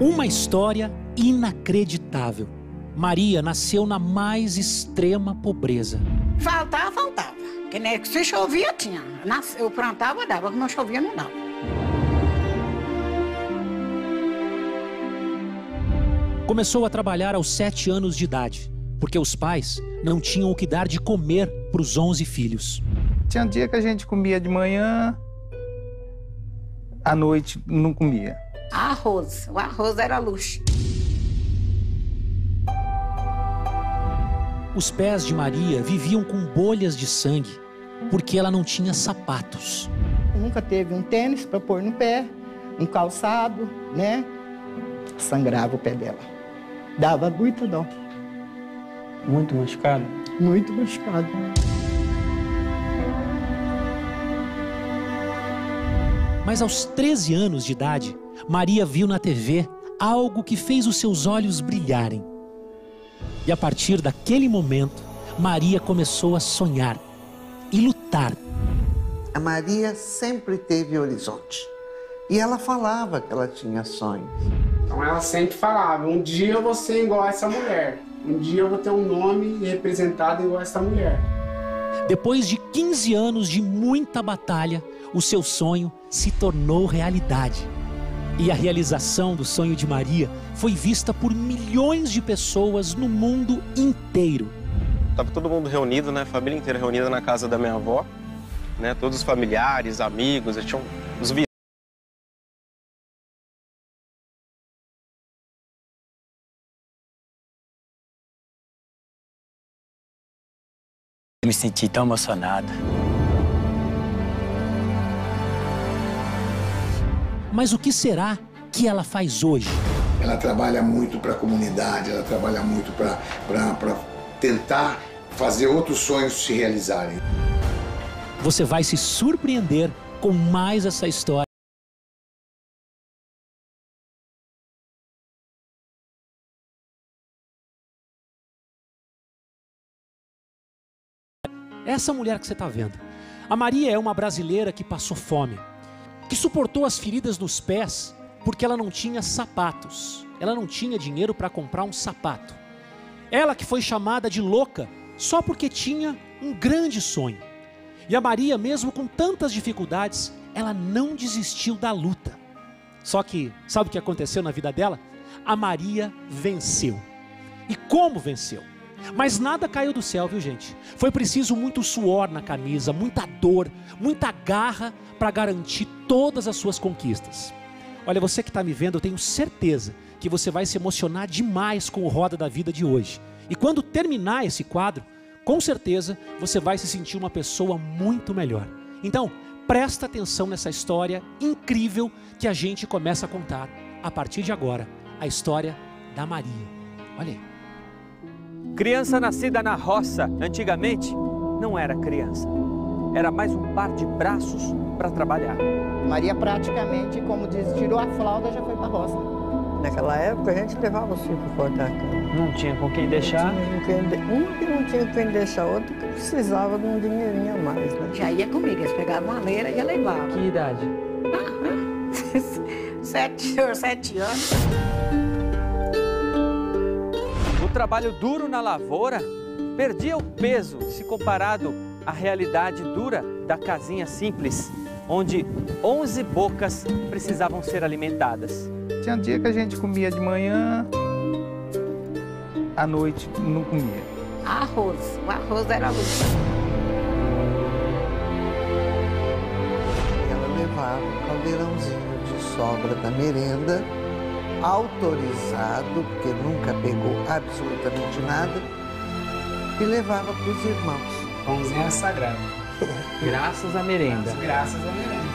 Uma história inacreditável. Maria nasceu na mais extrema pobreza. Faltava. Que nem que se chovia, tinha. Eu plantava, dava. Que não chovia, não dava. Começou a trabalhar aos 7 anos de idade, porque os pais não tinham o que dar de comer para os 11 filhos. Tinha dia que a gente comia de manhã, à noite não comia. Arroz. O arroz era luxo. Os pés de Maria viviam com bolhas de sangue, porque ela não tinha sapatos. Nunca teve um tênis para pôr no pé, um calçado, né? Sangrava o pé dela. Dava muito dó. Muito machucado? Muito machucado. Mas aos 13 anos de idade, Maria viu na TV algo que fez os seus olhos brilharem. E a partir daquele momento, Maria começou a sonhar e lutar. A Maria sempre teve horizonte. E ela falava que ela tinha sonhos. Então ela sempre falava, um dia eu vou ser igual a essa mulher. Um dia eu vou ter um nome representado igual a essa mulher. Depois de 15 anos de muita batalha, o seu sonho se tornou realidade. E a realização do sonho de Maria foi vista por milhões de pessoas no mundo inteiro. Estava todo mundo reunido, né? A família inteira reunida na casa da minha avó, né? Todos os familiares, amigos, tinham os vizinhos. Eu me senti tão emocionado. Mas o que será que ela faz hoje? Ela trabalha muito para a comunidade, ela trabalha muito para tentar fazer outros sonhos se realizarem. Você vai se surpreender com mais essa história. Essa mulher que você está vendo, a Maria é uma brasileira que passou fome, que suportou as feridas nos pés porque ela não tinha sapatos. Ela não tinha dinheiro para comprar um sapato. Ela que foi chamada de louca só porque tinha um grande sonho. E a Maria, mesmo com tantas dificuldades, ela não desistiu da luta. Só que, sabe o que aconteceu na vida dela? A Maria venceu. E como venceu? Mas nada caiu do céu, viu, gente? Foi preciso muito suor na camisa, muita dor, muita garra para garantir todas as suas conquistas. Olha, você que está me vendo, eu tenho certeza que você vai se emocionar demais com o Roda da Vida de hoje. E quando terminar esse quadro, com certeza você vai se sentir uma pessoa muito melhor. Então, presta atenção nessa história incrível que a gente começa a contar a partir de agora. A história da Maria. Olha aí. Criança nascida na roça, antigamente, não era criança. Era mais um par de braços para trabalhar. Maria praticamente, como diz, tirou a flauta e já foi para a roça. Naquela época a gente levava os filhos para cortar a cana. Não tinha com quem deixar. Uma que não tinha com quem deixar, outra que precisava de um dinheirinho a mais, né? Já ia comigo, eles pegavam uma leira e ia levar. Que idade? 7 anos. O trabalho duro na lavoura perdia o peso se comparado à realidade dura da casinha simples, onde 11 bocas precisavam ser alimentadas. Tinha dia que a gente comia de manhã, à noite não comia. Arroz. O arroz era luxo. Ela levava um caldeirãozinho de sobra da merenda, autorizado, porque nunca pegou absolutamente nada, e levava para os irmãos. Pãozinho sagrado. Graças à merenda. Graças à merenda.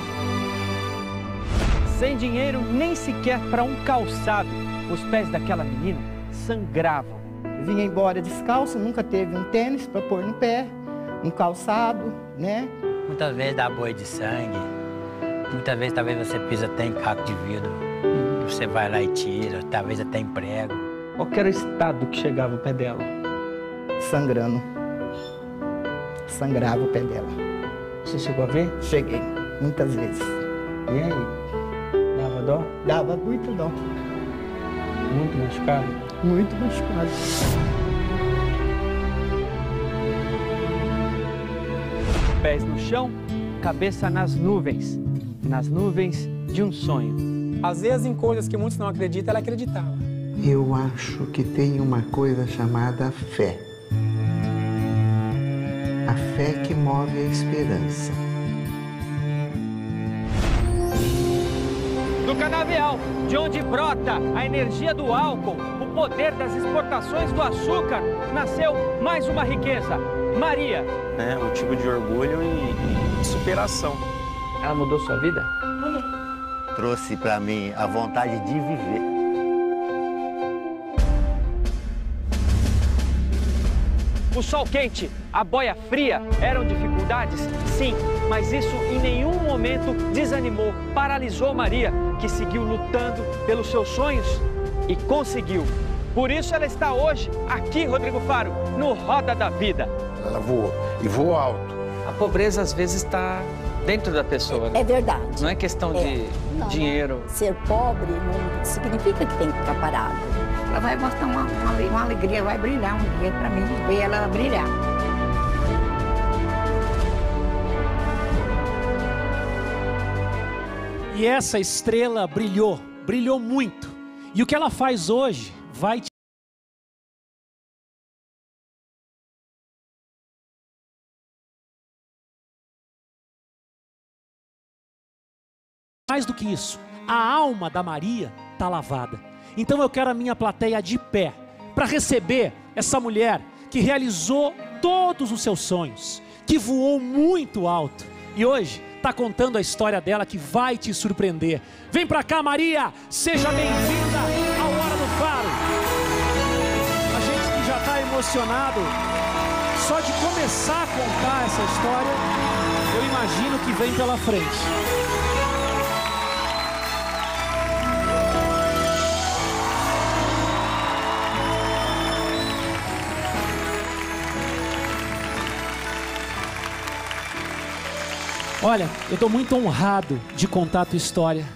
Sem dinheiro nem sequer para um calçado, os pés daquela menina sangravam. Vinha embora descalço, nunca teve um tênis para pôr no pé, um calçado, né? Muitas vezes dá boi de sangue. Muitas vezes talvez você pisa até em caco de vidro. Você vai lá e tira, talvez até em prego. Qual que era o estado que chegava o pé dela? Sangrando. Sangrava o pé dela. Você chegou a ver? Cheguei, muitas vezes. E aí? Dava dó? Dava muito dó. Muito machucado? Muito machucado. Pés no chão, cabeça nas nuvens de um sonho. Às vezes, em coisas que muitos não acreditam, ela acreditava. Eu acho que tem uma coisa chamada fé. A fé que move a esperança. Do canavial, de onde brota a energia do álcool, o poder das exportações do açúcar, nasceu mais uma riqueza, Maria. É motivo de orgulho e superação. Ela mudou sua vida? Trouxe para mim a vontade de viver. O sol quente, a boia fria eram dificuldades? Sim, mas isso em nenhum momento desanimou, paralisou Maria, que seguiu lutando pelos seus sonhos e conseguiu. Por isso ela está hoje aqui, Rodrigo Faro, no Roda da Vida. Ela voou, e voou alto. A pobreza às vezes está dentro da pessoa, né? É verdade. Não é questão de dinheiro. Ser pobre não significa que tem que ficar parado. Ela vai mostrar uma alegria, vai brilhar um dia para mim, ver ela brilhar. E essa estrela brilhou, brilhou muito. E o que ela faz hoje vai te... Mais do que isso, a alma da Maria está lavada. Então eu quero a minha plateia de pé, para receber essa mulher que realizou todos os seus sonhos, que voou muito alto e hoje está contando a história dela que vai te surpreender. Vem para cá, Maria, seja bem-vinda ao Hora do Faro. A gente que já está emocionado, só de começar a contar essa história, eu imagino que vem pela frente. Olha, eu estou muito honrado de contar a tua história.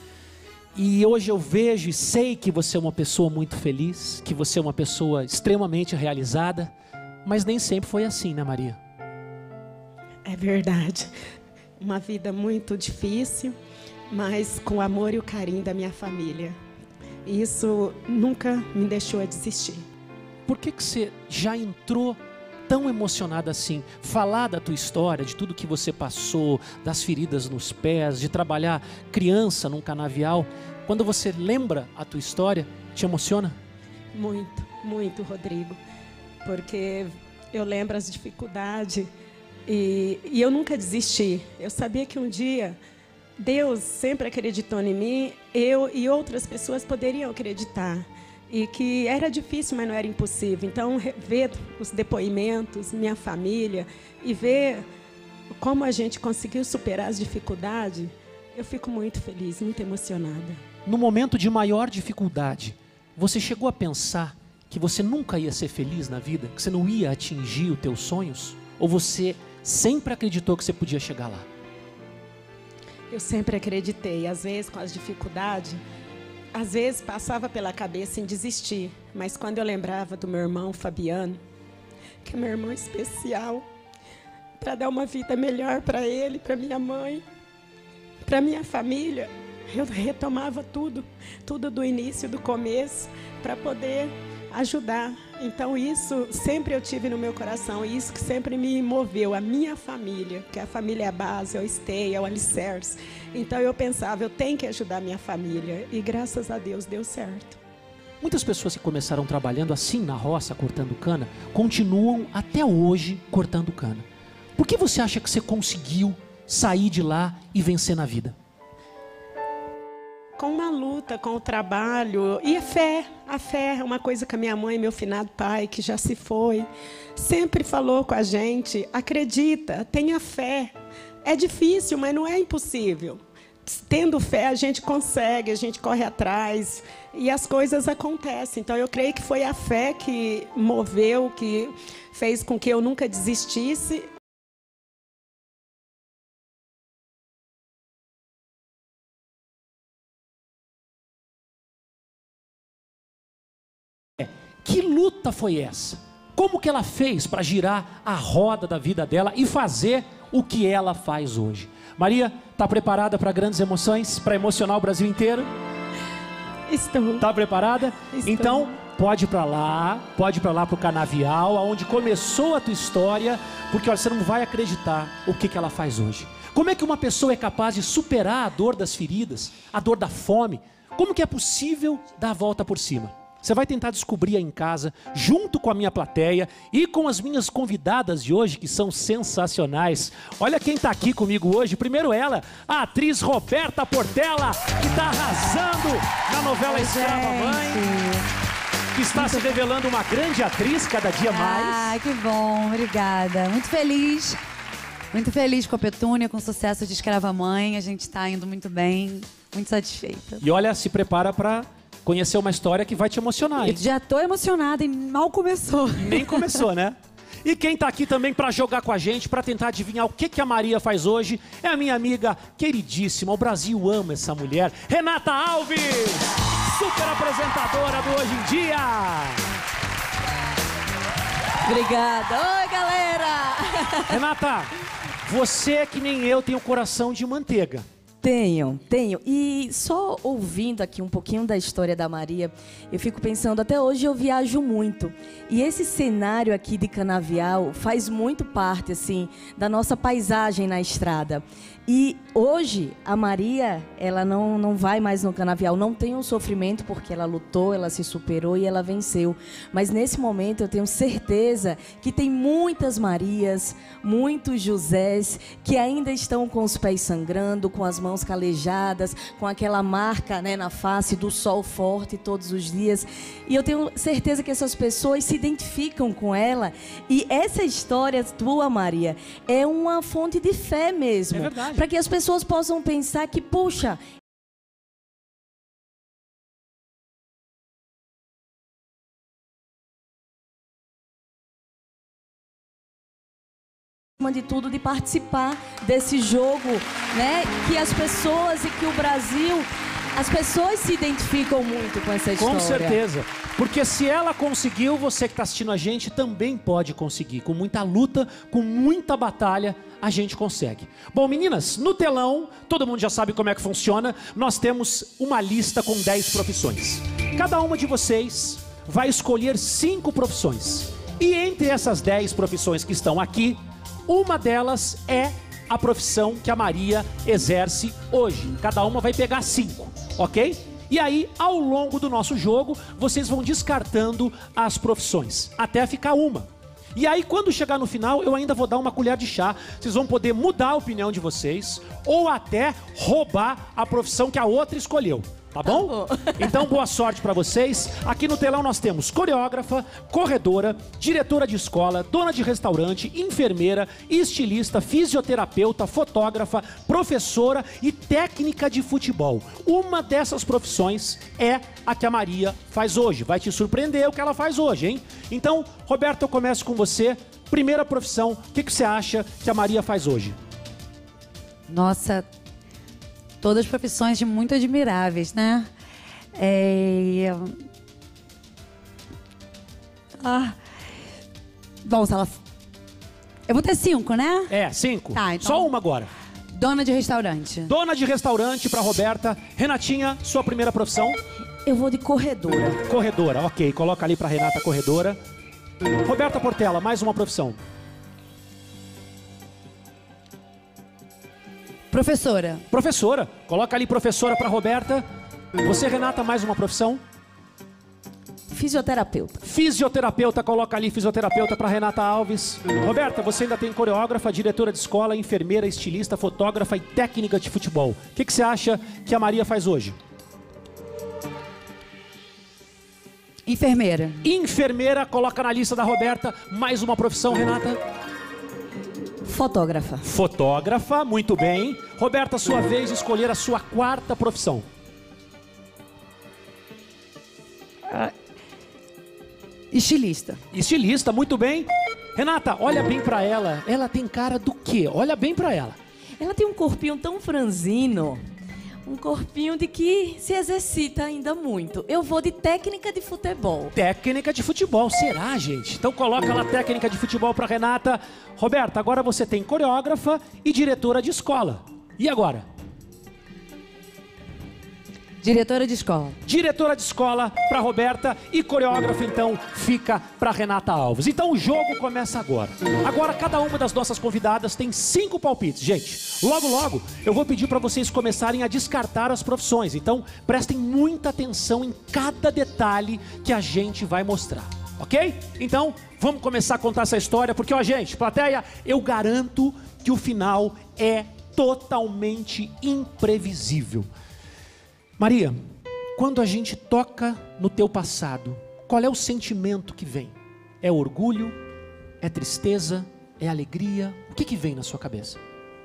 E hoje eu vejo e sei que você é uma pessoa muito feliz, que você é uma pessoa extremamente realizada, mas nem sempre foi assim, né, Maria? É verdade. Uma vida muito difícil, mas com o amor e o carinho da minha família. E isso nunca me deixou a desistir. Por que você já entrou tão emocionada assim, falar da tua história, de tudo que você passou, das feridas nos pés, de trabalhar criança num canavial, quando você lembra a tua história, te emociona? Muito, muito, Rodrigo, porque eu lembro as dificuldades e eu nunca desisti. Eu sabia que um dia Deus sempre acreditou em mim, eu e outras pessoas poderiam acreditar. E que era difícil, mas não era impossível. Então, ver os depoimentos, minha família, e ver como a gente conseguiu superar as dificuldades, eu fico muito feliz, muito emocionada. No momento de maior dificuldade, você chegou a pensar que você nunca ia ser feliz na vida? Que você não ia atingir os teus sonhos? Ou você sempre acreditou que você podia chegar lá? Eu sempre acreditei. Às vezes, com as dificuldades, às vezes passava pela cabeça em desistir, mas quando eu lembrava do meu irmão Fabiano, que é meu irmão especial, para dar uma vida melhor para ele, para minha mãe, para minha família, eu retomava tudo do início, do começo, para poder ajudar. Então isso sempre eu tive no meu coração, e isso que sempre me moveu, a minha família, que a família é a base, é o esteio, é o alicerce. Então eu pensava, eu tenho que ajudar a minha família, e graças a Deus deu certo. Muitas pessoas que começaram trabalhando assim na roça, cortando cana, continuam até hoje cortando cana. Por que você acha que você conseguiu sair de lá e vencer na vida? Com uma luta, com o trabalho e a fé é uma coisa que a minha mãe, meu finado pai, que já se foi, sempre falou com a gente: acredita, tenha fé. É difícil, mas não é impossível. Tendo fé, a gente consegue, a gente corre atrás e as coisas acontecem. Então, eu creio que foi a fé que moveu, que fez com que eu nunca desistisse. Que luta foi essa? Como que ela fez para girar a roda da vida dela e fazer o que ela faz hoje? Maria, está preparada para grandes emoções, para emocionar o Brasil inteiro? Estou. Está preparada? Estou. Então, pode ir para lá para o canavial, onde começou a tua história, porque olha, você não vai acreditar o que ela faz hoje. Como é que uma pessoa é capaz de superar a dor das feridas, a dor da fome? Como que é possível dar a volta por cima? Você vai tentar descobrir aí em casa, junto com a minha plateia e com as minhas convidadas de hoje, que são sensacionais. Olha quem está aqui comigo hoje. Primeiro ela, a atriz Roberta Portela, que está arrasando na novela Escrava Mãe, que está se revelando uma grande atriz cada dia mais. Ah, que bom, obrigada. Muito feliz com a Petúnia, com o sucesso de Escrava Mãe. A gente está indo muito bem, muito satisfeita. E olha, se prepara para conhecer uma história que vai te emocionar, hein? Eu já tô emocionada e mal começou. Nem começou, né? E quem tá aqui também para jogar com a gente, para tentar adivinhar o que a Maria faz hoje, é a minha amiga queridíssima, o Brasil ama essa mulher, Renata Alves, super apresentadora do Hoje em Dia. Obrigada. Oi, galera! Renata, você que nem eu tem o coração de manteiga. Tenho. E só ouvindo aqui um pouquinho da história da Maria, eu fico pensando, até hoje eu viajo muito. E esse cenário aqui de Canavial faz muito parte, assim, da nossa paisagem na estrada. E hoje, a Maria, ela não vai mais no Canavial, não tem um sofrimento, porque ela lutou, ela se superou e ela venceu. Mas nesse momento eu tenho certeza que tem muitas Marias, muitos Josés, que ainda estão com os pés sangrando, com as mãos calejadas, com aquela marca, né, na face do sol forte todos os dias. E eu tenho certeza que essas pessoas se identificam com ela. E essa história tua, Maria, é uma fonte de fé mesmo. É verdade. Para que as pessoas possam pensar que, puxa, de tudo, de participar desse jogo, né? Que as pessoas e que o Brasil, as pessoas se identificam muito com essa história. Com certeza. Porque se ela conseguiu, você que está assistindo a gente também pode conseguir. Com muita luta, com muita batalha, a gente consegue. Bom, meninas, no telão, todo mundo já sabe como é que funciona. Nós temos uma lista com 10 profissões. Cada uma de vocês vai escolher 5 profissões. E entre essas 10 profissões que estão aqui, uma delas é a profissão que a Maria exerce hoje. Cada uma vai pegar 5, ok? E aí, ao longo do nosso jogo, vocês vão descartando as profissões, até ficar uma. E aí, quando chegar no final, eu ainda vou dar uma colher de chá. Vocês vão poder mudar a opinião de vocês, ou até roubar a profissão que a outra escolheu. Tá bom? Então, boa sorte pra vocês. Aqui no telão nós temos coreógrafa, corredora, diretora de escola, dona de restaurante, enfermeira, estilista, fisioterapeuta, fotógrafa, professora e técnica de futebol. Uma dessas profissões é a que a Maria faz hoje. Vai te surpreender o que ela faz hoje, hein? Então, Roberto, eu começo com você. Primeira profissão, o que você acha que a Maria faz hoje? Nossa, todas profissões muito admiráveis, né? Bom, se ela... Eu vou ter 5, né? 5. Tá, então... Só uma agora. Dona de restaurante. Dona de restaurante para Roberta. Renatinha, sua primeira profissão? Eu vou de corredora. Corredora, ok. Coloca ali para Renata corredora. Roberta Portela, mais uma profissão. Professora. Professora. Coloca ali professora para Roberta. Você, Renata, mais uma profissão? Fisioterapeuta. Fisioterapeuta, coloca ali fisioterapeuta para Renata Alves. Roberta, você ainda tem coreógrafa, diretora de escola, enfermeira, estilista, fotógrafa e técnica de futebol. O que você acha que a Maria faz hoje? Enfermeira. Enfermeira, coloca na lista da Roberta. Mais uma profissão, Renata? Fotógrafa. Fotógrafa, muito bem. Roberta, sua vez de escolher a sua quarta profissão. Estilista. Estilista, muito bem. Renata, olha bem pra ela. Ela tem cara do quê? Olha bem pra ela. Ela tem um corpinho tão franzino, Um corpinho de que se exercita ainda muito. Eu vou de técnica de futebol. Técnica de futebol, será, gente? Então coloca lá técnica de futebol para Renata. Roberta, agora você tem coreógrafa e diretora de escola. E agora? Diretora de escola. Diretora de escola para Roberta e coreógrafa, então, fica para Renata Alves. Então o jogo começa agora. Agora cada uma das nossas convidadas tem 5 palpites. Gente, logo, logo, eu vou pedir para vocês começarem a descartar as profissões. Então, prestem muita atenção em cada detalhe que a gente vai mostrar. Ok? Então, vamos começar a contar essa história, porque, ó, gente, plateia, eu garanto que o final é totalmente imprevisível. Maria, quando a gente toca no teu passado, qual é o sentimento que vem? É orgulho? É tristeza? É alegria? O que vem na sua cabeça?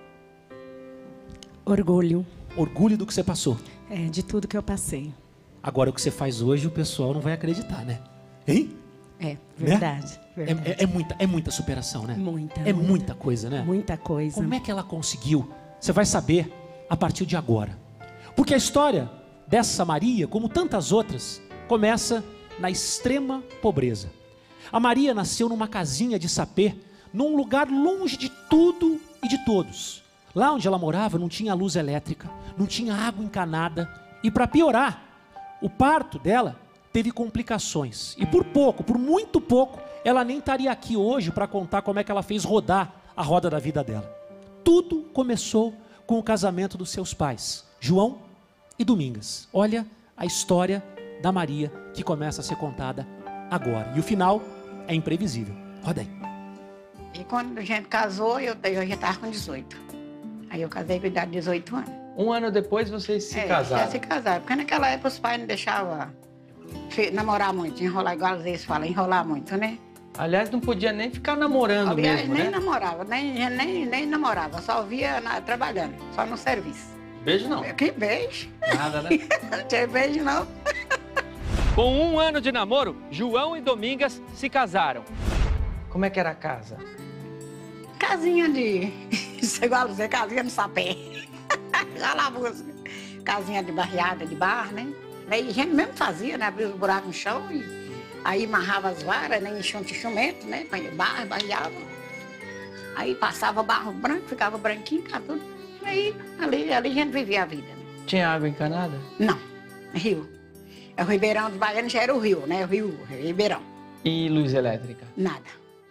Orgulho. Orgulho do que você passou? É, de tudo que eu passei. Agora, o que você faz hoje, o pessoal não vai acreditar, né? Hein? É, verdade. Né? Verdade. É muita superação, né? Muita. É muita coisa, né? Muita coisa. Como é que ela conseguiu? Você vai saber a partir de agora. Porque a história dessa Maria, como tantas outras, começa na extrema pobreza. A Maria nasceu numa casinha de sapê, num lugar longe de tudo e de todos. Lá onde ela morava não tinha luz elétrica, não tinha água encanada. E para piorar, o parto dela teve complicações. E por pouco, por muito pouco, ela nem estaria aqui hoje para contar como é que ela fez rodar a roda da vida dela. Tudo começou com o casamento dos seus pais, João e Domingas. Olha a história da Maria que começa a ser contada agora. E o final é imprevisível. Roda aí. E quando a gente casou, eu já estava com 18. Aí eu casei com idade de 18 anos. Um ano depois vocês se casaram? Já se casaram. Porque naquela época os pais não deixavam namorar muito, enrolar, igual às vezes falam, enrolar muito, né? Aliás, não podia nem ficar namorando mesmo, nem né? namorava, nem namorava, só via trabalhando, só no serviço. Beijo não? Que beijo? Nada, né? Não tinha beijo não. Com 1 ano de namoro, João e Domingas se casaram. Como é que era a casa? Casinha de... igual dizer, casinha de sapé. Já lá música. Casinha de barriada, de barro, né? Aí a gente mesmo fazia, né? Abria os buracos no chão e aí amarrava as varas, né? Enchia um enxumento, né? Barro, barreava. Aí passava barro branco, ficava branquinho, ficava tudo. Aí ali a gente vivia a vida. Né? Tinha água encanada? Não, rio. O Ribeirão dos Baianos já era o rio, né? O rio Ribeirão. E luz elétrica? Nada.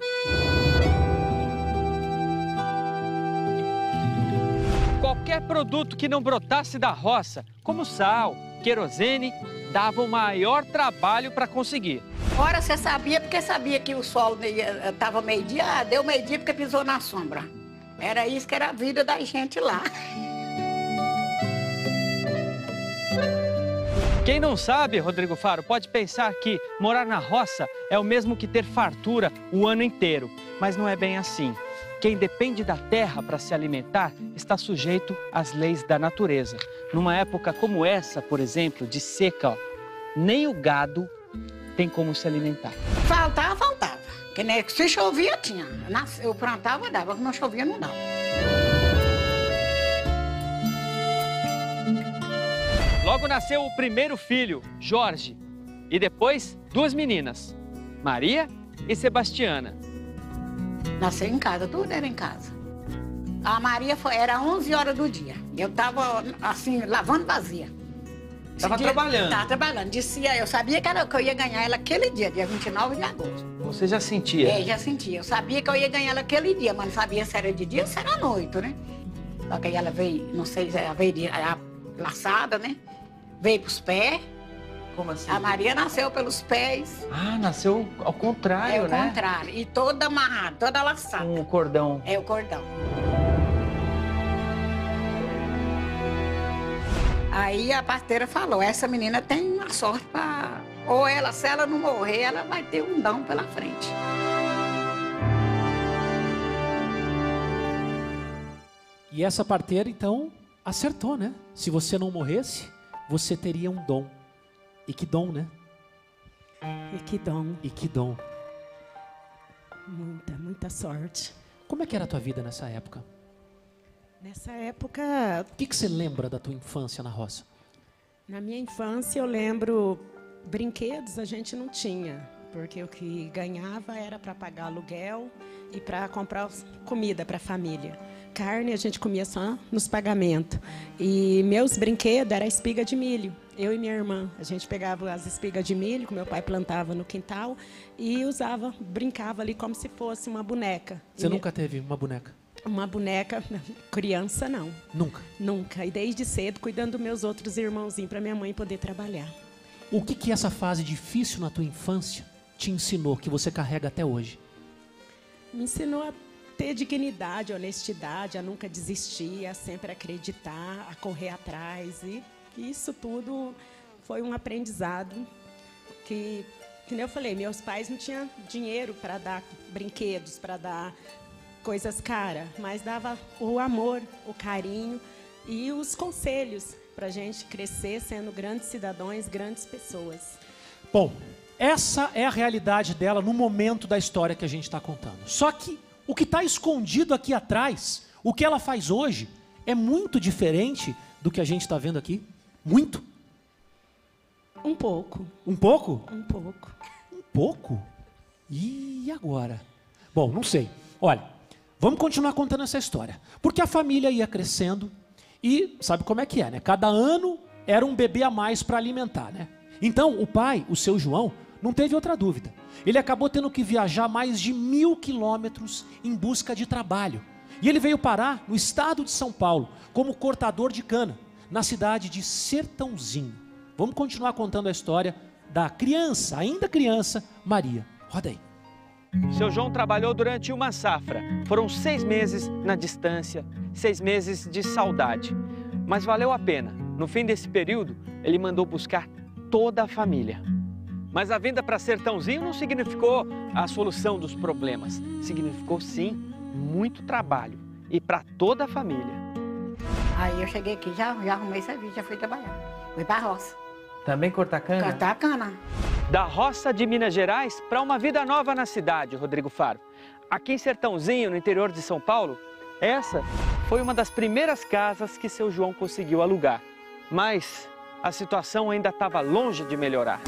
Qualquer produto que não brotasse da roça, como sal, querosene, dava o maior trabalho para conseguir. Ora, você sabia porque sabia que o sol estava meio-dia, deu meio-dia porque pisou na sombra. Era isso que era a vida da gente lá. Quem não sabe, Rodrigo Faro, pode pensar que morar na roça é o mesmo que ter fartura o ano inteiro. Mas não é bem assim. Quem depende da terra para se alimentar está sujeito às leis da natureza. Numa época como essa, por exemplo, de seca, nem o gado tem como se alimentar. Faltava. Porque né, se chovia, tinha. Eu plantava, dava. Se não chovia, não dava. Logo nasceu o primeiro filho, Jorge. E depois, 2 meninas, Maria e Sebastiana. Nasceu em casa, tudo era em casa. A Maria era 11 horas do dia. Eu estava, assim, lavando vazia. Estava trabalhando? Estava trabalhando. Eu sabia que eu ia ganhar ela aquele dia 29 de agosto. Você já sentia? É, já sentia. Eu sabia que eu ia ganhar ela aquele dia, mas não sabia se era de dia ou se era à noite, né? Só que aí ela veio, não sei se ela veio laçada, né? Veio pros pés. Como assim? A Maria nasceu pelos pés. Ah, nasceu ao contrário, né? É, ao contrário. E toda amarrada, toda laçada. Com o cordão. É, o cordão. Aí a parteira falou, essa menina tem uma sorte para... Ou ela, se ela não morrer, ela vai ter um dom pela frente. E essa parteira, então, acertou, né? Se você não morresse, você teria um dom. E que dom, né? E que dom. E que dom. Muita sorte. Como é que era a tua vida nessa época? Nessa época... O que você lembra da tua infância na roça? Na minha infância, eu lembro... Brinquedos a gente não tinha, porque o que ganhava era para pagar aluguel e para comprar comida para a família. Carne a gente comia só nos pagamentos. E meus brinquedos eram espiga de milho. Eu e minha irmã, a gente pegava as espigas de milho que meu pai plantava no quintal e brincava ali como se fosse uma boneca. Você nunca teve uma boneca? Uma boneca, criança não. Nunca? Nunca. E desde cedo cuidando dos meus outros irmãozinhos para minha mãe poder trabalhar. O que essa fase difícil na tua infância te ensinou, que você carrega até hoje? Me ensinou a ter dignidade, honestidade, a nunca desistir, a sempre acreditar, a correr atrás. E isso tudo foi um aprendizado que nem eu falei, meus pais não tinham dinheiro para dar brinquedos, para dar coisas caras, mas dava o amor, o carinho e os conselhos para a gente crescer sendo grandes cidadãos, grandes pessoas. Bom, essa é a realidade dela no momento da história que a gente está contando. Só que o que está escondido aqui atrás, o que ela faz hoje, é muito diferente do que a gente está vendo aqui. Muito? Um pouco. Um pouco? Um pouco. Um pouco? E agora? Bom, não sei. Olha, vamos continuar contando essa história. Porque a família ia crescendo e sabe como é que é, né? Cada ano era um bebê a mais para alimentar, né? Então, o pai, o seu João, não teve outra dúvida. Ele acabou tendo que viajar mais de 1000 quilômetros em busca de trabalho. E ele veio parar no estado de São Paulo como cortador de cana, na cidade de Sertãozinho. Vamos continuar contando a história da criança, ainda criança, Maria. Roda aí. Seu João trabalhou durante uma safra. Foram 6 meses na distância, 6 meses de saudade. Mas valeu a pena. No fim desse período, ele mandou buscar toda a família. Mas a vinda para Sertãozinho não significou a solução dos problemas. Significou, sim, muito trabalho. E para toda a família. Aí eu cheguei aqui, já arrumei serviço, já fui trabalhar. Fui para a roça. Também cortar cana? Cortar cana. Da roça de Minas Gerais para uma vida nova na cidade, Rodrigo Faro. Aqui em Sertãozinho, no interior de São Paulo, essa foi uma das primeiras casas que seu João conseguiu alugar. Mas a situação ainda estava longe de melhorar.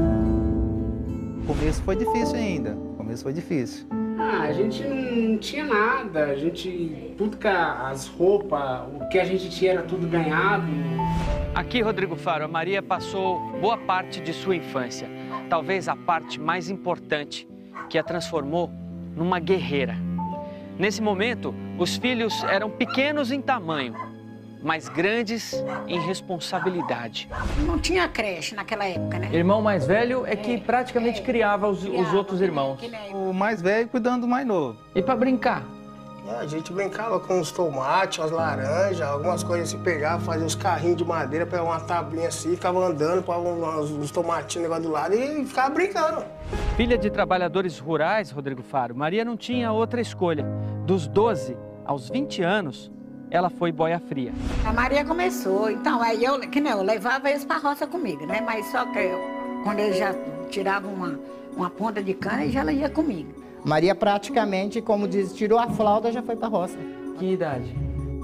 O começo foi difícil ainda. O começo foi difícil. A gente não tinha nada, tudo que as roupas, o que a gente tinha era tudo ganhado. Aqui, Rodrigo Faro, a Maria passou boa parte de sua infância. Talvez a parte mais importante, que a transformou numa guerreira. Nesse momento, os filhos eram pequenos em tamanho, mas grandes em responsabilidade. Não tinha creche naquela época, né? Irmão mais velho é que praticamente criava os outros irmãos. O mais velho cuidando do mais novo. E para brincar? A gente brincava com os tomates, as laranjas, algumas coisas assim, pegava, fazia uns carrinhos de madeira, pegava uma tablinha assim, ficava andando, para uns tomatinhos negócio do lado e ficava brincando. Filha de trabalhadores rurais, Rodrigo Faro, Maria não tinha outra escolha. Dos 12 aos 20 anos, ela foi boia fria. A Maria começou, então aí eu levava eles para a roça comigo, né? Mas só que quando eles já tiravam uma ponta de cana, ela ia comigo. Maria praticamente, como diz, tirou a flauta e já foi para a roça. Que idade?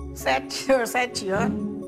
7 anos.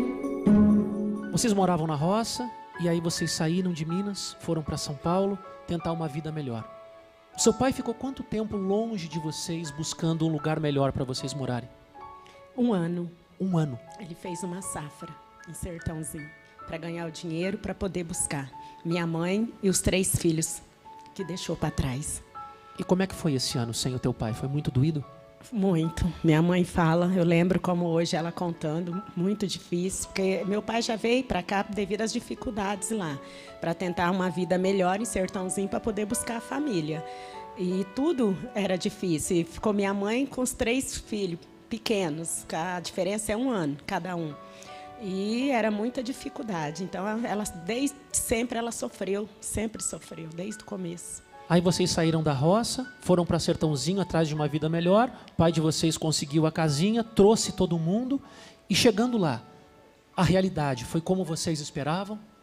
Vocês moravam na roça e aí vocês saíram de Minas, foram para São Paulo tentar uma vida melhor. Seu pai ficou quanto tempo longe de vocês buscando um lugar melhor para vocês morarem? 1 ano. 1 ano. Ele fez uma safra em Sertãozinho para ganhar o dinheiro para poder buscar minha mãe e os 3 filhos que deixou para trás. E como é que foi esse ano sem o teu pai? Foi muito doído? Muito. Minha mãe fala, eu lembro como hoje ela contando, muito difícil, porque meu pai já veio para cá devido às dificuldades lá, para tentar uma vida melhor em Sertãozinho para poder buscar a família. E tudo era difícil. E ficou minha mãe com os 3 filhos pequenos, a diferença é 1 ano cada um. E era muita dificuldade. Então, ela desde sempre ela sofreu, sempre sofreu, desde o começo. Aí vocês saíram da roça, foram para Sertãozinho atrás de uma vida melhor, o pai de vocês conseguiu a casinha, trouxe todo mundo, e chegando lá, a realidade foi como vocês esperavam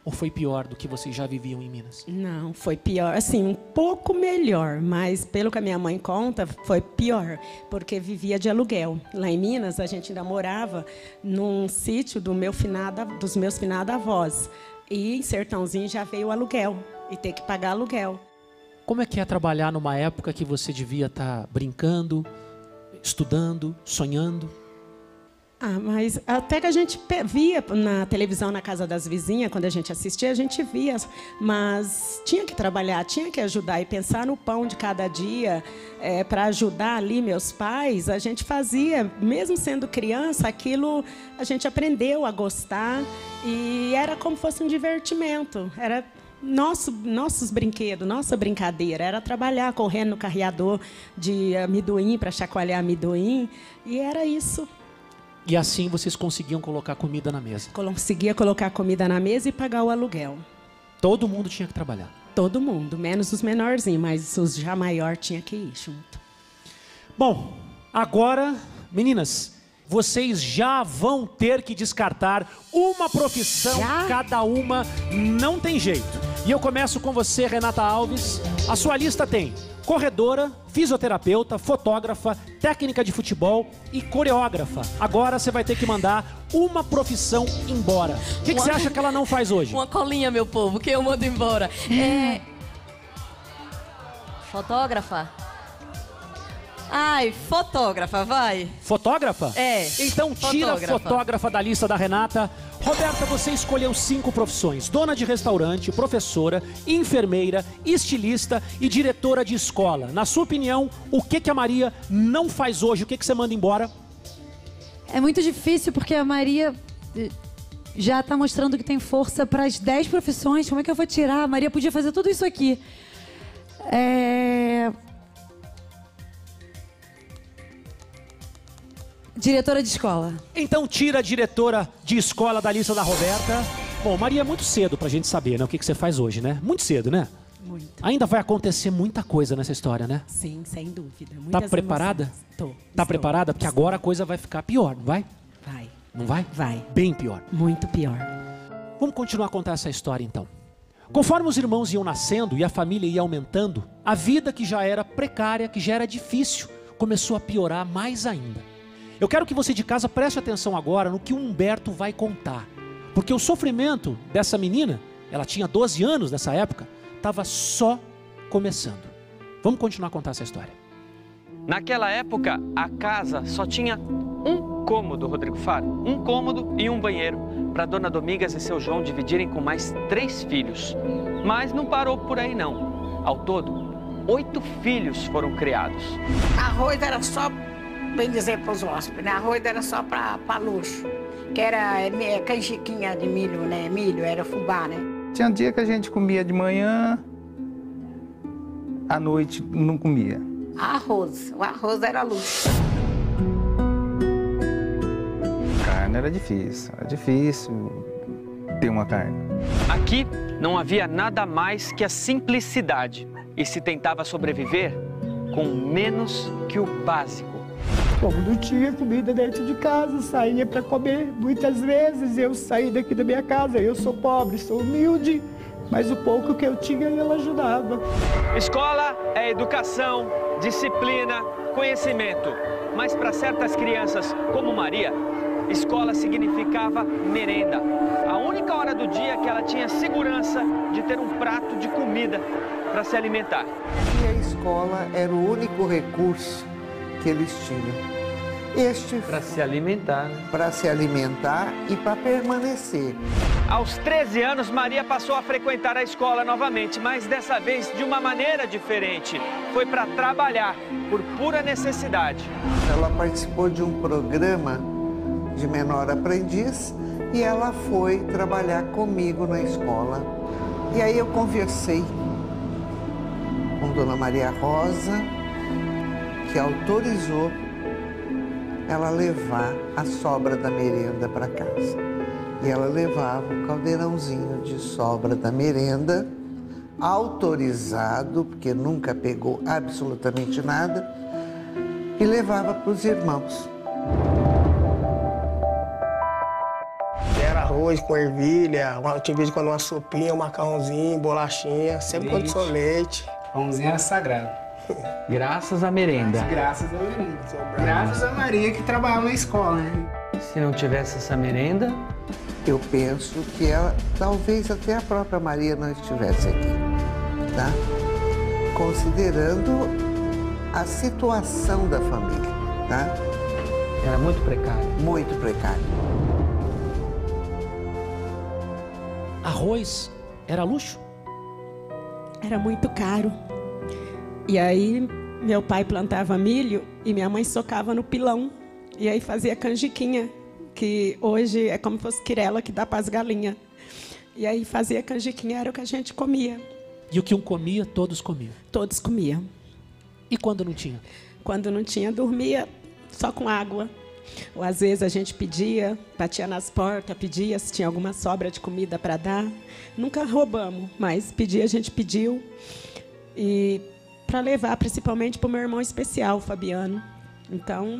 Ou foi pior do que vocês já viviam em Minas? Não, foi pior. Assim, um pouco melhor, mas pelo que a minha mãe conta, foi pior, porque vivia de aluguel. Lá em Minas, a gente ainda morava num sítio dos meus finados avós. E em Sertãozinho já veio o aluguel, e ter que pagar aluguel. Como é que é trabalhar numa época que você devia estar brincando, estudando, sonhando? Mas até que a gente via na televisão na casa das vizinhas, quando a gente assistia, a gente via. Mas tinha que trabalhar, tinha que ajudar e pensar no pão de cada dia para ajudar ali meus pais. A gente fazia, mesmo sendo criança, aquilo a gente aprendeu a gostar e era como fosse um divertimento. Era nossos brinquedos, nossa brincadeira. Era trabalhar correndo no carreador de amendoim para chacoalhar amendoim e era isso. E assim vocês conseguiam colocar comida na mesa? Conseguia colocar comida na mesa e pagar o aluguel. Todo mundo tinha que trabalhar? Todo mundo, menos os menorzinhos, mas os já maiores tinham que ir junto. Bom, agora, meninas, vocês já vão ter que descartar uma profissão, cada uma, não tem jeito. E eu começo com você, Renata Alves. A sua lista tem corredora, fisioterapeuta, fotógrafa, técnica de futebol e coreógrafa. Agora você vai ter que mandar uma profissão embora. O que você acha que ela não faz hoje? Uma colinha, meu povo, que eu mando embora. Fotógrafa? Ai, fotógrafa, vai. Fotógrafa? É. Então tira a fotógrafa da lista da Renata. Roberta, você escolheu 5 profissões: dona de restaurante, professora, enfermeira, estilista e diretora de escola. Na sua opinião, o que a Maria não faz hoje? O que você manda embora? É muito difícil porque a Maria já está mostrando que tem força para as 10 profissões. Como é que eu vou tirar? A Maria podia fazer tudo isso aqui. Diretora de escola. Então tira a diretora de escola da lista da Roberta. Bom, Maria, é muito cedo pra gente saber, né, o que você faz hoje, né? Muito cedo, né? Muito. Ainda vai acontecer muita coisa nessa história, né? Sim, sem dúvida. Tá preparada? Tá preparada? Porque agora a coisa vai ficar pior, não vai? Vai. Não vai? Vai. Bem pior. Muito pior. Vamos continuar a contar essa história, então. Conforme os irmãos iam nascendo e a família ia aumentando, a vida que já era precária, que já era difícil, começou a piorar mais ainda. Eu quero que você de casa preste atenção agora no que o Humberto vai contar. Porque o sofrimento dessa menina, ela tinha 12 anos nessa época, estava só começando. Vamos continuar a contar essa história. Naquela época, a casa só tinha um cômodo, Rodrigo Faro. Um cômodo e um banheiro, para Dona Domingas e seu João dividirem com mais 3 filhos. Mas não parou por aí não. Ao todo, 8 filhos foram criados. Arroz era só, bem dizer para os hóspedes, né? Arroz era só para luxo, que era canjiquinha de milho, né? Milho, era fubá, né? Tinha dia que a gente comia de manhã, à noite não comia. Arroz, o arroz era luxo. Carne era difícil ter uma carne. Aqui não havia nada mais que a simplicidade e se tentava sobreviver com menos que o básico. Como não tinha comida dentro de casa, saía para comer. Muitas vezes eu saí daqui da minha casa, eu sou pobre, sou humilde, mas o pouco que eu tinha, ela ajudava. Escola é educação, disciplina, conhecimento. Mas para certas crianças, como Maria, escola significava merenda. A única hora do dia que ela tinha segurança de ter um prato de comida para se alimentar. E a escola era o único recurso que eles tinham. Para se alimentar, né? Para se alimentar e para permanecer. Aos 13 anos, Maria passou a frequentar a escola novamente, mas dessa vez de uma maneira diferente. Foi para trabalhar, por pura necessidade. Ela participou de um programa de menor aprendiz e ela foi trabalhar comigo na escola. E aí eu conversei com Dona Maria Rosa, que autorizou ela levar a sobra da merenda para casa. E ela levava o caldeirãozinho de sobra da merenda, autorizado, porque nunca pegou absolutamente nada, e levava para os irmãos. Era arroz, arroz com ervilha, de vez em quando uma sopinha, um macarrãozinho, bolachinha, sempre quando sou leite. Pãozinho era sagrado. Graças à merenda. Graças à merenda. Graças a Maria que trabalhava na escola, né? Se não tivesse essa merenda... Eu penso que ela, talvez até a própria Maria não estivesse aqui, tá? Considerando a situação da família, tá? Era muito precário. Muito precário. Arroz era luxo? Era muito caro. E aí, meu pai plantava milho e minha mãe socava no pilão. E aí fazia canjiquinha, que hoje é como se fosse quirela que dá para as galinhas. E aí fazia canjiquinha, era o que a gente comia. E o que um comia, todos comiam? Todos comiam. E quando não tinha? Quando não tinha, dormia só com água. Ou às vezes a gente pedia, batia nas portas, pedia se tinha alguma sobra de comida para dar. Nunca roubamos, mas pedia, a gente pediu. E para levar principalmente para o meu irmão especial, o Fabiano. Então...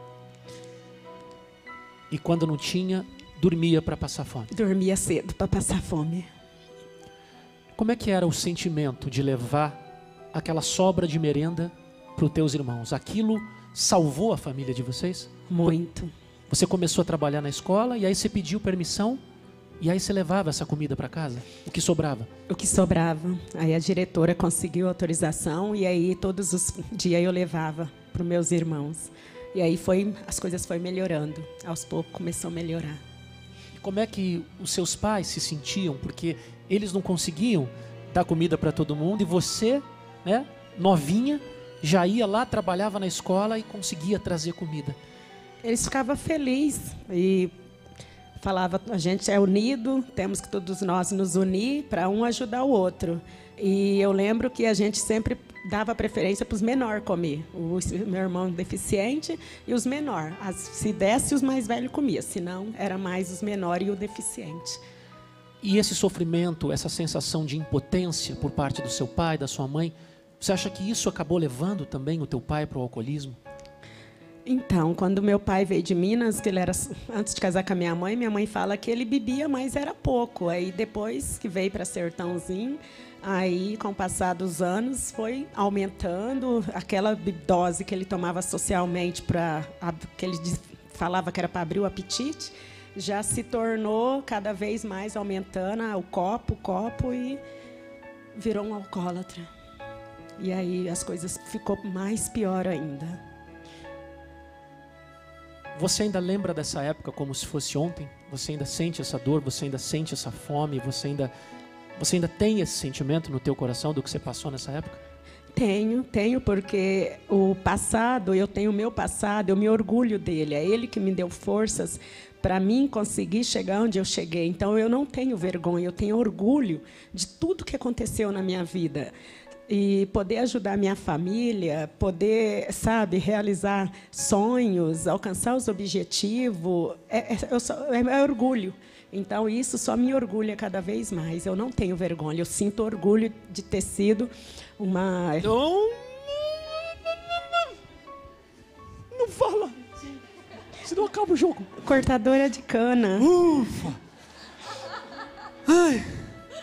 E quando não tinha, dormia para passar fome? Dormia cedo para passar fome. Como é que era o sentimento de levar aquela sobra de merenda para os teus irmãos? Aquilo salvou a família de vocês? Muito. Você começou a trabalhar na escola e aí você pediu permissão e aí você levava essa comida para casa? O que sobrava? O que sobrava. Aí a diretora conseguiu autorização e aí todos os dias eu levava para os meus irmãos. E aí as coisas foram melhorando. Aos poucos começou a melhorar. E como é que os seus pais se sentiam? Porque eles não conseguiam dar comida para todo mundo e você, né, novinha, já ia lá, trabalhava na escola e conseguia trazer comida. Eles ficavam felizes e falavam, a gente é unido, temos que todos nós nos unir para um ajudar o outro. E eu lembro que a gente sempre dava preferência para os menores comer. O meu irmão deficiente e os menores. Se desse, os mais velhos comiam. Se não, era mais os menores e o deficiente. E esse sofrimento, essa sensação de impotência por parte do seu pai, da sua mãe, você acha que isso acabou levando também o teu pai para o alcoolismo? Então, quando meu pai veio de Minas, que ele era antes de casar com a minha mãe fala que ele bebia, mas era pouco. Aí depois que veio para Sertãozinho, aí com o passar dos anos foi aumentando aquela dose que ele tomava socialmente que ele falava que era para abrir o apetite, já se tornou cada vez mais aumentando o copo e virou um alcoólatra. E aí as coisas ficou mais pior ainda. Você ainda lembra dessa época como se fosse ontem? Você ainda sente essa dor? Você ainda sente essa fome? Você ainda tem esse sentimento no teu coração do que você passou nessa época? Tenho, porque o passado, eu tenho o meu passado, eu me orgulho dele. É ele que me deu forças para mim conseguir chegar onde eu cheguei. Então, eu não tenho vergonha, eu tenho orgulho de tudo que aconteceu na minha vida. E poder ajudar a minha família, poder, realizar sonhos, alcançar os objetivos, é orgulho. Então, isso só me orgulha cada vez mais. Eu não tenho vergonha, eu sinto orgulho de ter sido uma... Não fala! Senão acaba o jogo. Cortadora de cana. Ufa! Ai.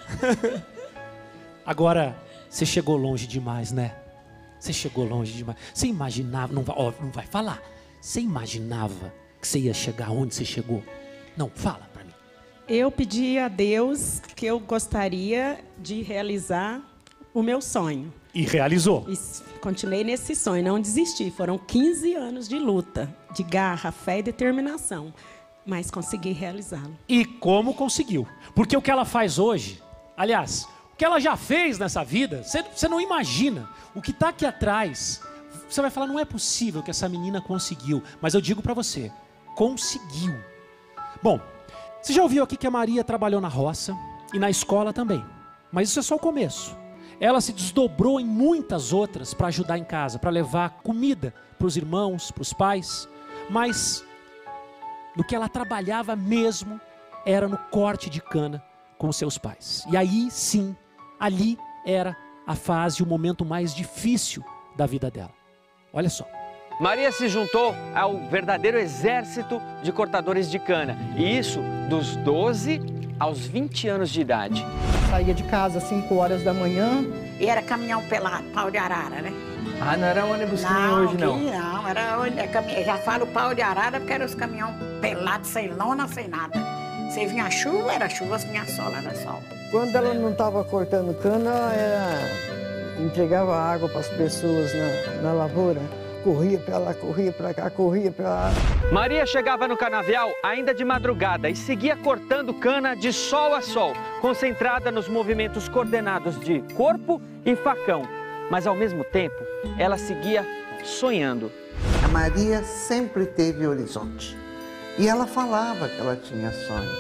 Agora, você chegou longe demais, né? Você chegou longe demais. Você imaginava... Não vai falar. Você imaginava que você ia chegar onde você chegou? Não, fala. Eu pedi a Deus que eu gostaria de realizar o meu sonho. E realizou? E continuei nesse sonho, não desisti. Foram 15 anos de luta, de garra, fé e determinação. Mas consegui realizá-lo. E como conseguiu? Porque o que ela faz hoje, aliás, o que ela já fez nessa vida, você não imagina. O que está aqui atrás, você vai falar, não é possível que essa menina conseguiu. Mas eu digo para você, conseguiu. Bom... Você já ouviu aqui que a Maria trabalhou na roça e na escola também. Mas isso é só o começo. Ela se desdobrou em muitas outras para ajudar em casa, para levar comida para os irmãos, para os pais. Mas no que ela trabalhava mesmo era no corte de cana com os seus pais. E aí sim, ali era a fase, o momento mais difícil da vida dela. Olha só. Maria se juntou ao verdadeiro exército de cortadores de cana. E isso dos 12 aos 20 anos de idade. Saía de casa às 5 horas da manhã. E era caminhão pelado, pau de arara, né? Ah, não era ônibus que nem hoje, não? Não, era caminhão. Já falo pau de arara porque era os caminhão pelados, sem lona, sem nada. Você vinha a chuva, era chuva, vinha sol, era sol. Quando ela não estava cortando cana, entregava água para as pessoas na lavoura. Corria para lá, corria para cá, corria para lá. Maria chegava no canavial ainda de madrugada e seguia cortando cana de sol a sol, concentrada nos movimentos coordenados de corpo e facão. Mas, ao mesmo tempo, ela seguia sonhando. A Maria sempre teve horizonte. E ela falava que ela tinha sonho.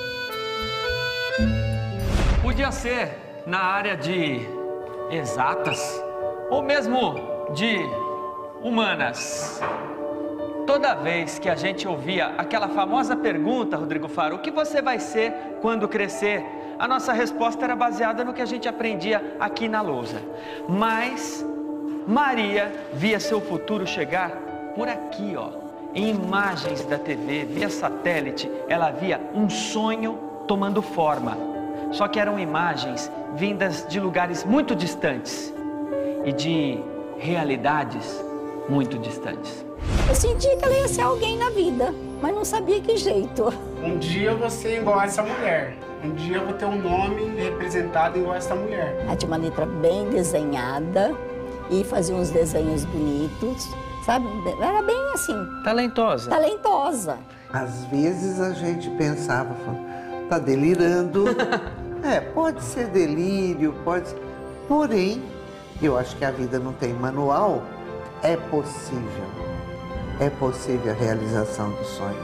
Podia ser na área de exatas ou mesmo de humanas. Toda vez que a gente ouvia aquela famosa pergunta, Rodrigo Faro, o que você vai ser quando crescer? A nossa resposta era baseada no que a gente aprendia aqui na lousa. Mas Maria via seu futuro chegar por aqui, ó, em imagens da TV, via satélite. Ela via um sonho tomando forma. Só que eram imagens vindas de lugares muito distantes e de realidades muito distantes. Eu sentia que ela ia ser alguém na vida, mas não sabia que jeito. Um dia eu vou ser igual a essa mulher. Um dia eu vou ter um nome representado igual a essa mulher. Ela tinha uma letra bem desenhada e fazia uns desenhos bonitos, sabe? Era bem assim. Talentosa. Talentosa. Às vezes a gente pensava, tá delirando. Pode ser delírio, pode ser... Porém, eu acho que a vida não tem manual. É possível. É possível a realização do sonho.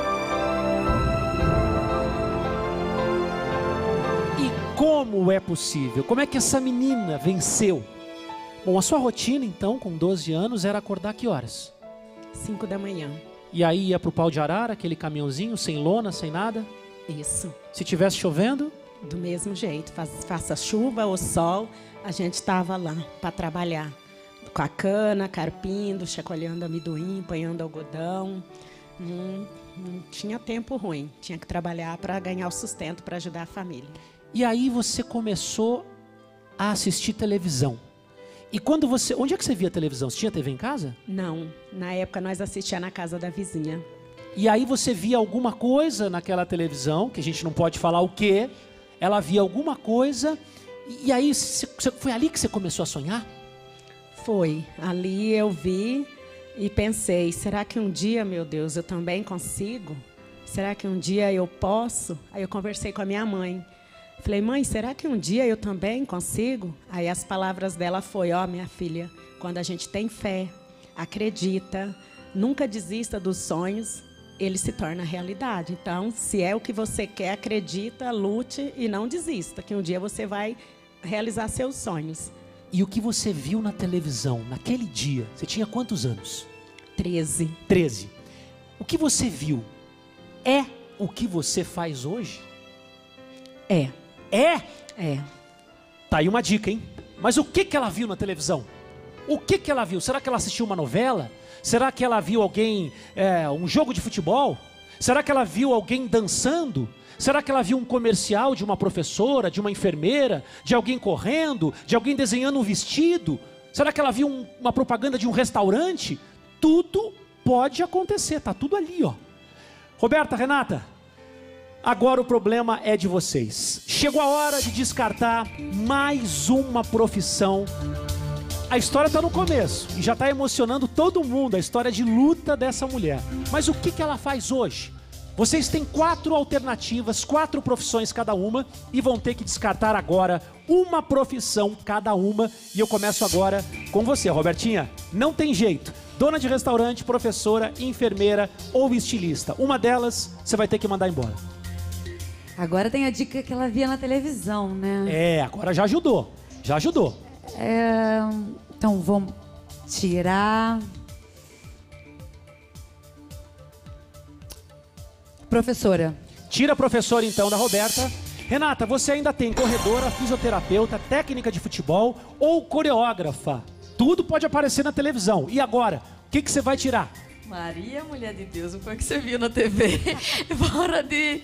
E como é possível? Como é que essa menina venceu? Bom, a sua rotina, então, com 12 anos, era acordar que horas? 5 da manhã. E aí ia pro pau de arara, aquele caminhãozinho, sem lona, sem nada? Isso. Se tivesse chovendo? Do mesmo jeito. Faça chuva ou sol, a gente estava lá para trabalhar. Com a cana, carpindo, chacoalhando amendoim, apanhando algodão. Não tinha tempo ruim. Tinha que trabalhar para ganhar o sustento, para ajudar a família. E aí você começou a assistir televisão. E quando você... Onde é que você via televisão? Você tinha TV em casa? Não. Na época nós assistíamos na casa da vizinha. E aí você via alguma coisa naquela televisão, que a gente não pode falar o quê. Ela via alguma coisa. E aí foi ali que você começou a sonhar? Foi. Ali eu vi e pensei, será que um dia, meu Deus, eu também consigo? Será que um dia eu posso? Aí eu conversei com a minha mãe. Falei, mãe, será que um dia eu também consigo? Aí as palavras dela foi, minha filha, quando a gente tem fé, acredita, nunca desista dos sonhos, ele se torna realidade. Então, se é o que você quer, acredita, lute e não desista, que um dia você vai realizar seus sonhos. E o que você viu na televisão naquele dia? Você tinha quantos anos? 13. 13. O que você viu é o que você faz hoje? É. É? É. Tá aí uma dica, hein? Mas o que ela viu na televisão? O que ela viu? Será que ela assistiu uma novela? Será que ela viu alguém, um jogo de futebol? Será que ela viu alguém dançando? Será que ela viu um comercial de uma professora, de uma enfermeira, de alguém correndo, de alguém desenhando um vestido? Será que ela viu uma propaganda de um restaurante? Tudo pode acontecer, tá tudo ali, ó. Roberta, Renata, agora o problema é de vocês. Chegou a hora de descartar mais uma profissão. A história está no começo e já está emocionando todo mundo, a história de luta dessa mulher. Mas o que ela faz hoje? Vocês têm 4 alternativas, 4 profissões cada uma e vão ter que descartar agora uma profissão cada uma. E eu começo agora com você, Robertinha. Não tem jeito. Dona de restaurante, professora, enfermeira ou estilista. Uma delas você vai ter que mandar embora. Agora tem a dica que ela via na televisão, né? Agora já ajudou. Já ajudou. Então vamos tirar... Professora. Tira a professora então da Roberta. Renata, você ainda tem corredora, fisioterapeuta, técnica de futebol ou coreógrafa. Tudo pode aparecer na televisão. E agora, o que você vai tirar? Maria, mulher de Deus, o que você viu na TV? Fora de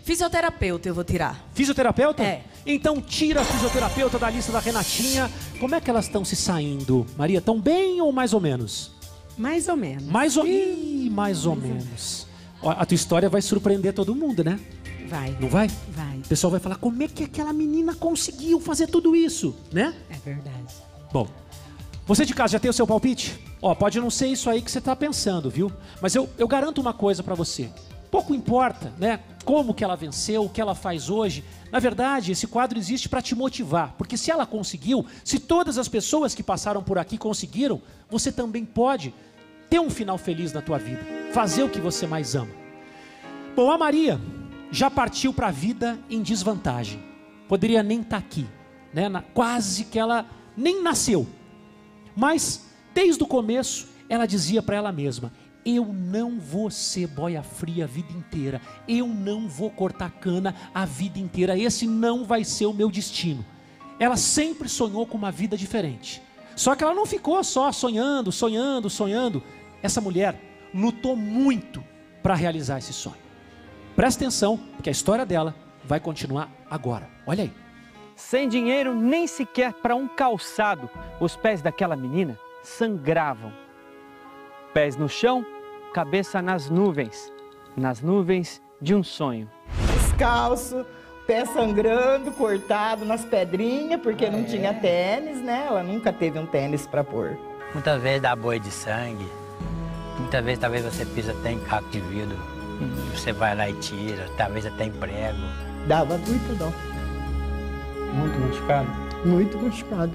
Fisioterapeuta eu vou tirar. Fisioterapeuta? É. Então tira a fisioterapeuta da lista da Renatinha. Como é que elas estão se saindo, Maria? Estão bem ou mais ou menos? Mais ou menos. Mais ou menos. Ó, a tua história vai surpreender todo mundo, né? Vai. Não vai? Vai. O pessoal vai falar, como é que aquela menina conseguiu fazer tudo isso, né? É verdade. Bom, você de casa já tem o seu palpite? Ó, pode não ser isso aí que você está pensando, viu? Mas eu garanto uma coisa para você. Pouco importa, né? Como que ela venceu, o que ela faz hoje. Na verdade, esse quadro existe para te motivar. Porque se ela conseguiu, se todas as pessoas que passaram por aqui conseguiram, você também pode ter um final feliz na tua vida. Fazer o que você mais ama. Bom, a Maria já partiu para a vida em desvantagem. Poderia nem estar aqui, né? Quase que ela nem nasceu. Mas, desde o começo, ela dizia para ela mesma: eu não vou ser boia fria a vida inteira. Eu não vou cortar cana a vida inteira. Esse não vai ser o meu destino. Ela sempre sonhou com uma vida diferente. Só que ela não ficou só sonhando, sonhando, sonhando. Essa mulher lutou muito para realizar esse sonho. Presta atenção, porque a história dela vai continuar agora. Olha aí. Sem dinheiro nem sequer para um calçado, os pés daquela menina sangravam. Pés no chão, cabeça nas nuvens de um sonho. Descalço, pé sangrando, cortado nas pedrinhas, porque não tinha tênis, né? Ela nunca teve um tênis para pôr. Muitas vezes dá boi de sangue, muitas vezes talvez você pisa até em caco de vidro, você vai lá e tira, talvez até em prego. Dava muito dó. Muito machucado? Muito machucado.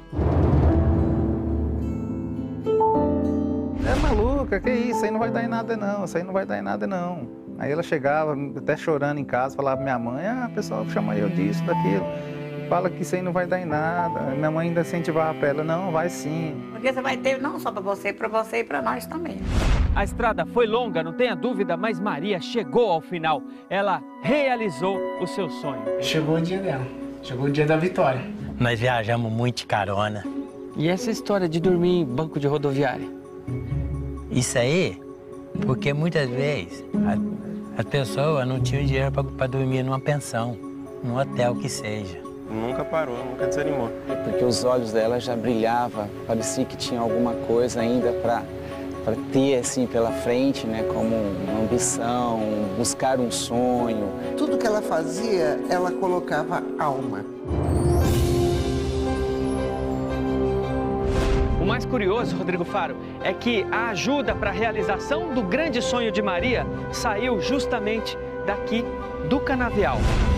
É maluca, que isso aí não vai dar em nada não, isso aí não vai dar em nada não. Aí ela chegava até chorando em casa, falava pra minha mãe, o pessoal chama eu disso, daquilo, fala que isso aí não vai dar em nada. Minha mãe ainda incentivava pra ela, não, vai sim. Porque você vai ter não só para você e para nós também. A estrada foi longa, não tenha dúvida, mas Maria chegou ao final. Ela realizou o seu sonho. Chegou o dia dela, chegou o dia da vitória. Nós viajamos muito de carona. E essa história de dormir em banco de rodoviária? Isso aí, porque muitas vezes as pessoas não tinham dinheiro para dormir numa pensão, num hotel que seja. Nunca parou, nunca desanimou. Porque os olhos dela já brilhavam, parecia que tinha alguma coisa ainda para ter assim pela frente, né, como uma ambição, buscar um sonho. Tudo que ela fazia, ela colocava alma. O mais curioso, Rodrigo Faro, é que a ajuda para a realização do grande sonho de Maria saiu justamente daqui do canavial.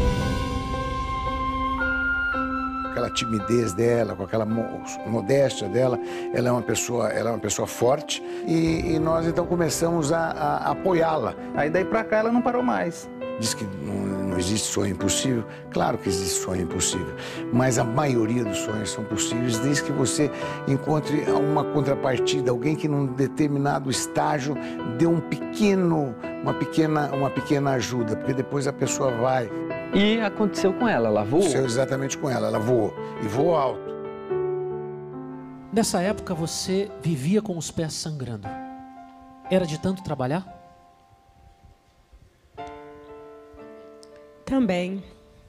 Aquela timidez dela, com aquela modéstia dela, ela é uma pessoa forte e nós então começamos a apoiá-la. Aí daí pra cá ela não parou mais. Diz que não existe sonho impossível. Claro que existe sonho impossível, mas a maioria dos sonhos são possíveis desde que você encontre uma contrapartida, alguém que num determinado estágio dê uma pequena ajuda, porque depois a pessoa vai. E aconteceu com ela, ela voou? Aconteceu exatamente com ela voou, e voou alto. Nessa época você vivia com os pés sangrando. Era de tanto trabalhar? Também.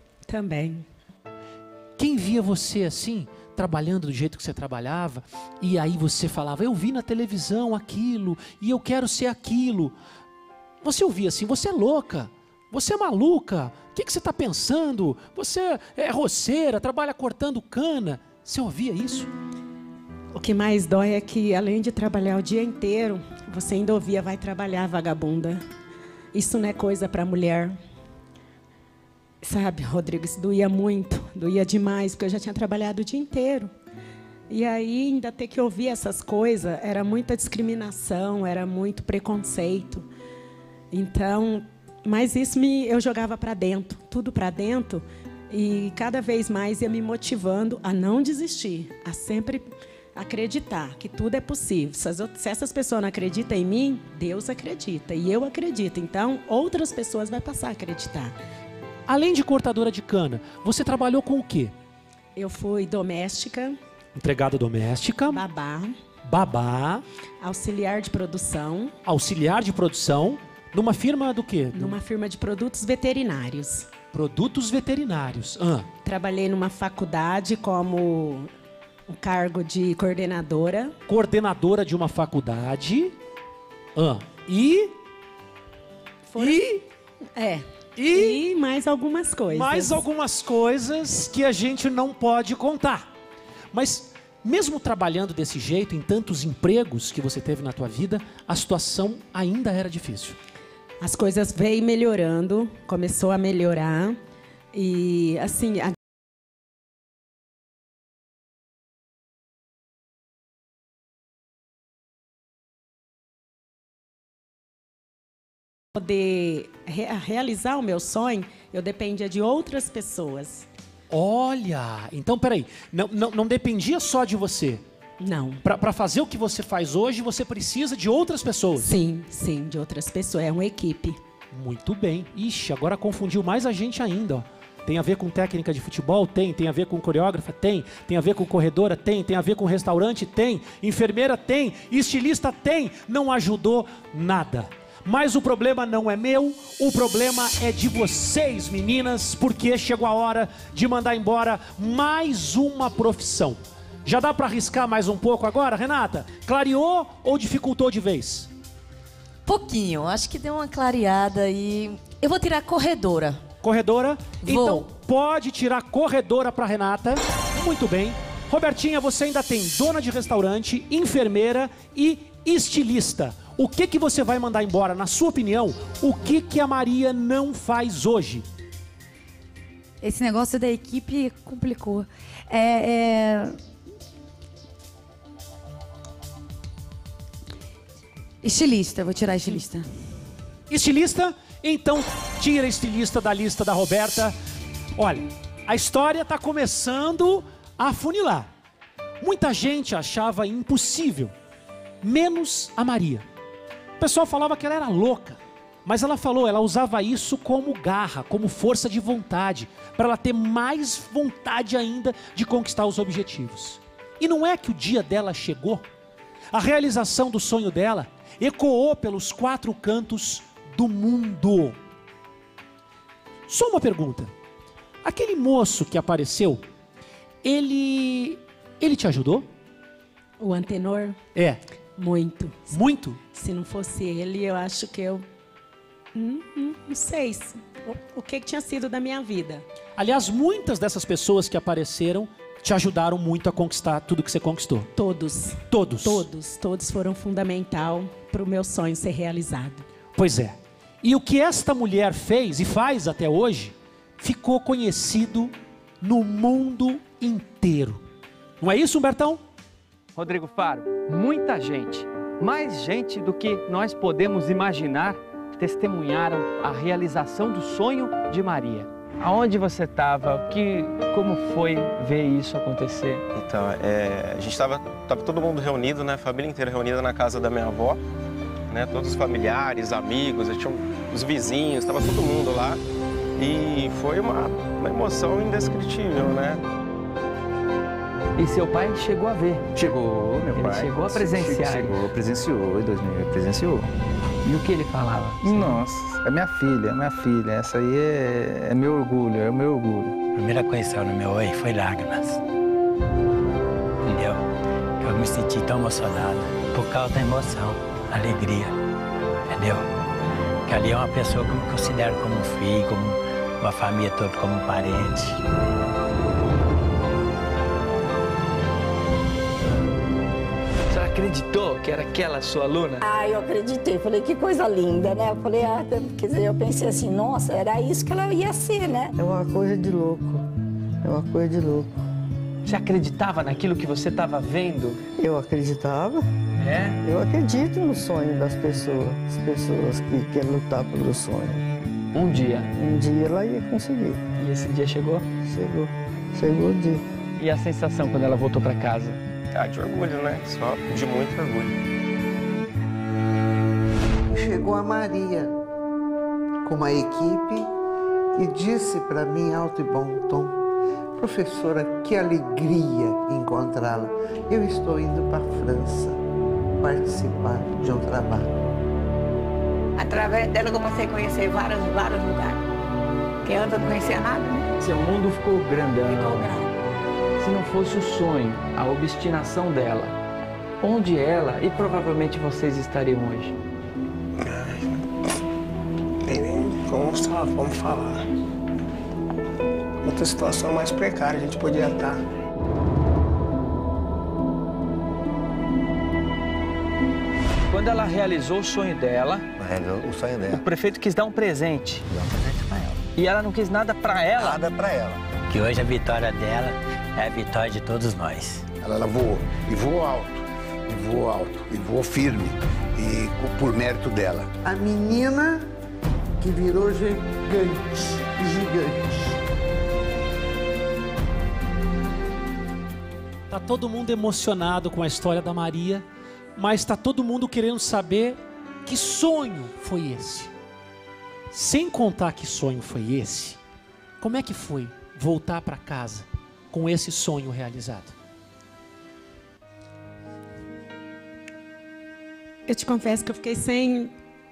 Quem via você assim, trabalhando do jeito que você trabalhava, e aí você falava, eu vi na televisão aquilo, e eu quero ser aquilo. Você ouvia assim, você é louca, você é maluca, o que você está pensando? Você é roceira, trabalha cortando cana. Você ouvia isso? O que mais dói é que, além de trabalhar o dia inteiro, você ainda ouvia, vai trabalhar, vagabunda. Isso não é coisa para mulher. Sabe, Rodrigo, isso doía muito, doía demais, porque eu já tinha trabalhado o dia inteiro. E aí, ainda ter que ouvir essas coisas, era muita discriminação, era muito preconceito. Então, mas isso eu jogava para dentro, tudo para dentro, e cada vez mais ia me motivando a não desistir, a sempre acreditar que tudo é possível. Se essas pessoas não acreditam em mim, Deus acredita, e eu acredito. Então, outras pessoas vão passar a acreditar. Além de cortadora de cana, você trabalhou com o quê? Eu fui doméstica. Empregada doméstica. Babá. Babá. Auxiliar de produção. Auxiliar de produção. Numa firma do quê? Numa firma de produtos veterinários. Produtos veterinários. Trabalhei numa faculdade como o cargo de coordenadora. Coordenadora de uma faculdade. E mais algumas coisas. Mais algumas coisas que a gente não pode contar. Mas mesmo trabalhando desse jeito, em tantos empregos que você teve na tua vida, a situação ainda era difícil. As coisas veio melhorando, começou a melhorar. E assim, poder realizar o meu sonho, eu dependia de outras pessoas. Olha, então peraí, não dependia só de você. Não. Para fazer o que você faz hoje, você precisa de outras pessoas. Sim, de outras pessoas, é uma equipe. Muito bem. Ixi, agora confundiu mais a gente ainda, ó. Tem a ver com técnica de futebol? Tem a ver com coreógrafa? Tem a ver com corredora? Tem a ver com restaurante? Tem. Enfermeira? Tem. Estilista? Tem. Não ajudou nada. Mas o problema não é meu, o problema é de vocês, meninas, porque chegou a hora de mandar embora mais uma profissão. Já dá para arriscar mais um pouco agora, Renata? Clareou ou dificultou de vez? Pouquinho, acho que deu uma clareada e eu vou tirar corredora. Corredora? Vou. Então pode tirar corredora para Renata. Muito bem. Robertinha, você ainda tem dona de restaurante, enfermeira e estilista. O que você vai mandar embora? Na sua opinião, o que a Maria não faz hoje? Esse negócio da equipe complicou. Estilista, vou tirar estilista. Estilista? Então tira estilista da lista da Roberta. Olha, a história está começando a afunilar. Muita gente achava impossível, menos a Maria. O pessoal falava que ela era louca, mas ela usava isso como garra, como força de vontade, para ela ter mais vontade ainda de conquistar os objetivos. E não é que o dia dela chegou? A realização do sonho dela ecoou pelos 4 cantos do mundo. Só uma pergunta. Aquele moço que apareceu, ele te ajudou? O Antenor? É. Muito. Muito? Se não fosse ele, eu acho que eu... não sei o que tinha sido da minha vida. Aliás, muitas dessas pessoas que apareceram te ajudaram muito a conquistar tudo que você conquistou. Todos. Todos? Todos foram fundamental para o meu sonho ser realizado. Pois é. E o que esta mulher fez e faz até hoje, ficou conhecido no mundo inteiro. Não é isso, Humbertão? Rodrigo Faro, muita gente, mais gente do que nós podemos imaginar, testemunharam a realização do sonho de Maria. Aonde você estava? Como foi ver isso acontecer? Então, a gente estava todo mundo reunido, né? A família inteira reunida na casa da minha avó, né? Todos os familiares, amigos, tinha os vizinhos, estava todo mundo lá. E foi uma emoção indescritível, né? E seu pai chegou a ver? Chegou, meu pai. Ele chegou a presenciar? Chegou, presenciou, em 2000 presenciou. E o que ele falava? Nossa, é minha filha. Essa aí é meu orgulho, é o meu orgulho. A primeira coisa no meu olho foi lágrimas. Entendeu? Eu me senti tão emocionado por causa da emoção, alegria. Entendeu? Que ali é uma pessoa que eu me considero como um filho, como uma família toda, como um parente. Você acreditou que era aquela sua aluna? Eu acreditei. Falei, que coisa linda, né? Eu falei, quer dizer, eu pensei assim, nossa, era isso que ela ia ser, né? É uma coisa de louco. É uma coisa de louco. Você acreditava naquilo que você estava vendo? Eu acreditava. É? Eu acredito no sonho das pessoas. As pessoas que querem lutar pelo sonho. Um dia? Um dia ela ia conseguir. E esse dia chegou? Chegou. Chegou o dia. E a sensação quando ela voltou para casa? De orgulho, né? Só de muito orgulho. Chegou a Maria com uma equipe e disse para mim, alto e bom tom, professora, que alegria encontrá-la. Eu estou indo para a França participar de um trabalho. Através dela eu comecei a conhecer vários lugares. Porque antes eu não conhecia nada, né? Seu mundo ficou grandão. Ficou grande. Se não fosse o sonho, a obstinação dela, onde ela e provavelmente vocês estariam hoje? Vamos falar. Outra situação mais precária a gente podia estar. Quando ela realizou o sonho dela, o prefeito quis dar um presente. Dá um presente pra ela. E ela não quis nada pra ela? Nada pra ela. Que hoje a vitória dela é a vitória de todos nós. Ela voou, e voou alto, e voou alto, e voou firme, e por mérito dela. A menina que virou gigante. Tá todo mundo emocionado com a história da Maria, mas tá todo mundo querendo saber que sonho foi esse. Sem contar que sonho foi esse, como é que foi voltar para casa com esse sonho realizado? Eu te confesso que eu fiquei sem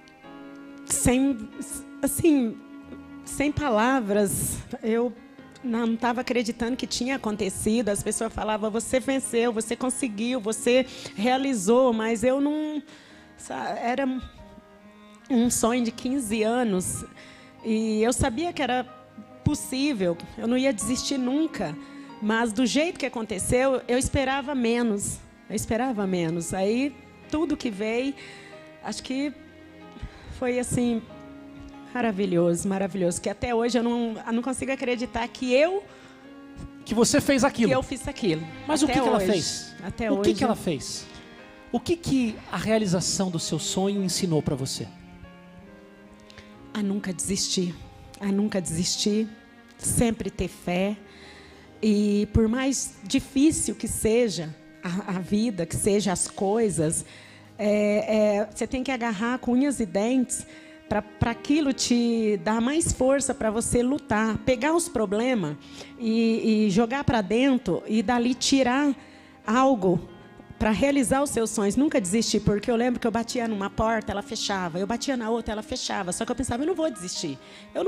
palavras. Eu não estava acreditando que tinha acontecido. As pessoas falavam, você venceu, você conseguiu, você realizou, mas eu não... Era um sonho de 15 anos e eu sabia que era possível, eu não ia desistir nunca, mas do jeito que aconteceu, eu esperava menos. Aí, tudo que veio, acho que foi assim... Maravilhoso, maravilhoso. Que até hoje eu não consigo acreditar que você fez aquilo. Que eu fiz aquilo. Mas o que ela fez? Até hoje. O que ela fez? O que a realização do seu sonho ensinou para você? A nunca desistir. A nunca desistir. Sempre ter fé. E por mais difícil que seja a vida, que seja as coisas, você tem que agarrar com unhas e dentes para aquilo te dar mais força para você lutar, pegar os problemas e jogar para dentro e dali tirar algo para realizar os seus sonhos. Nunca desistir, porque eu lembro que eu batia numa porta, ela fechava, eu batia na outra, ela fechava, só que eu pensava, eu não vou desistir,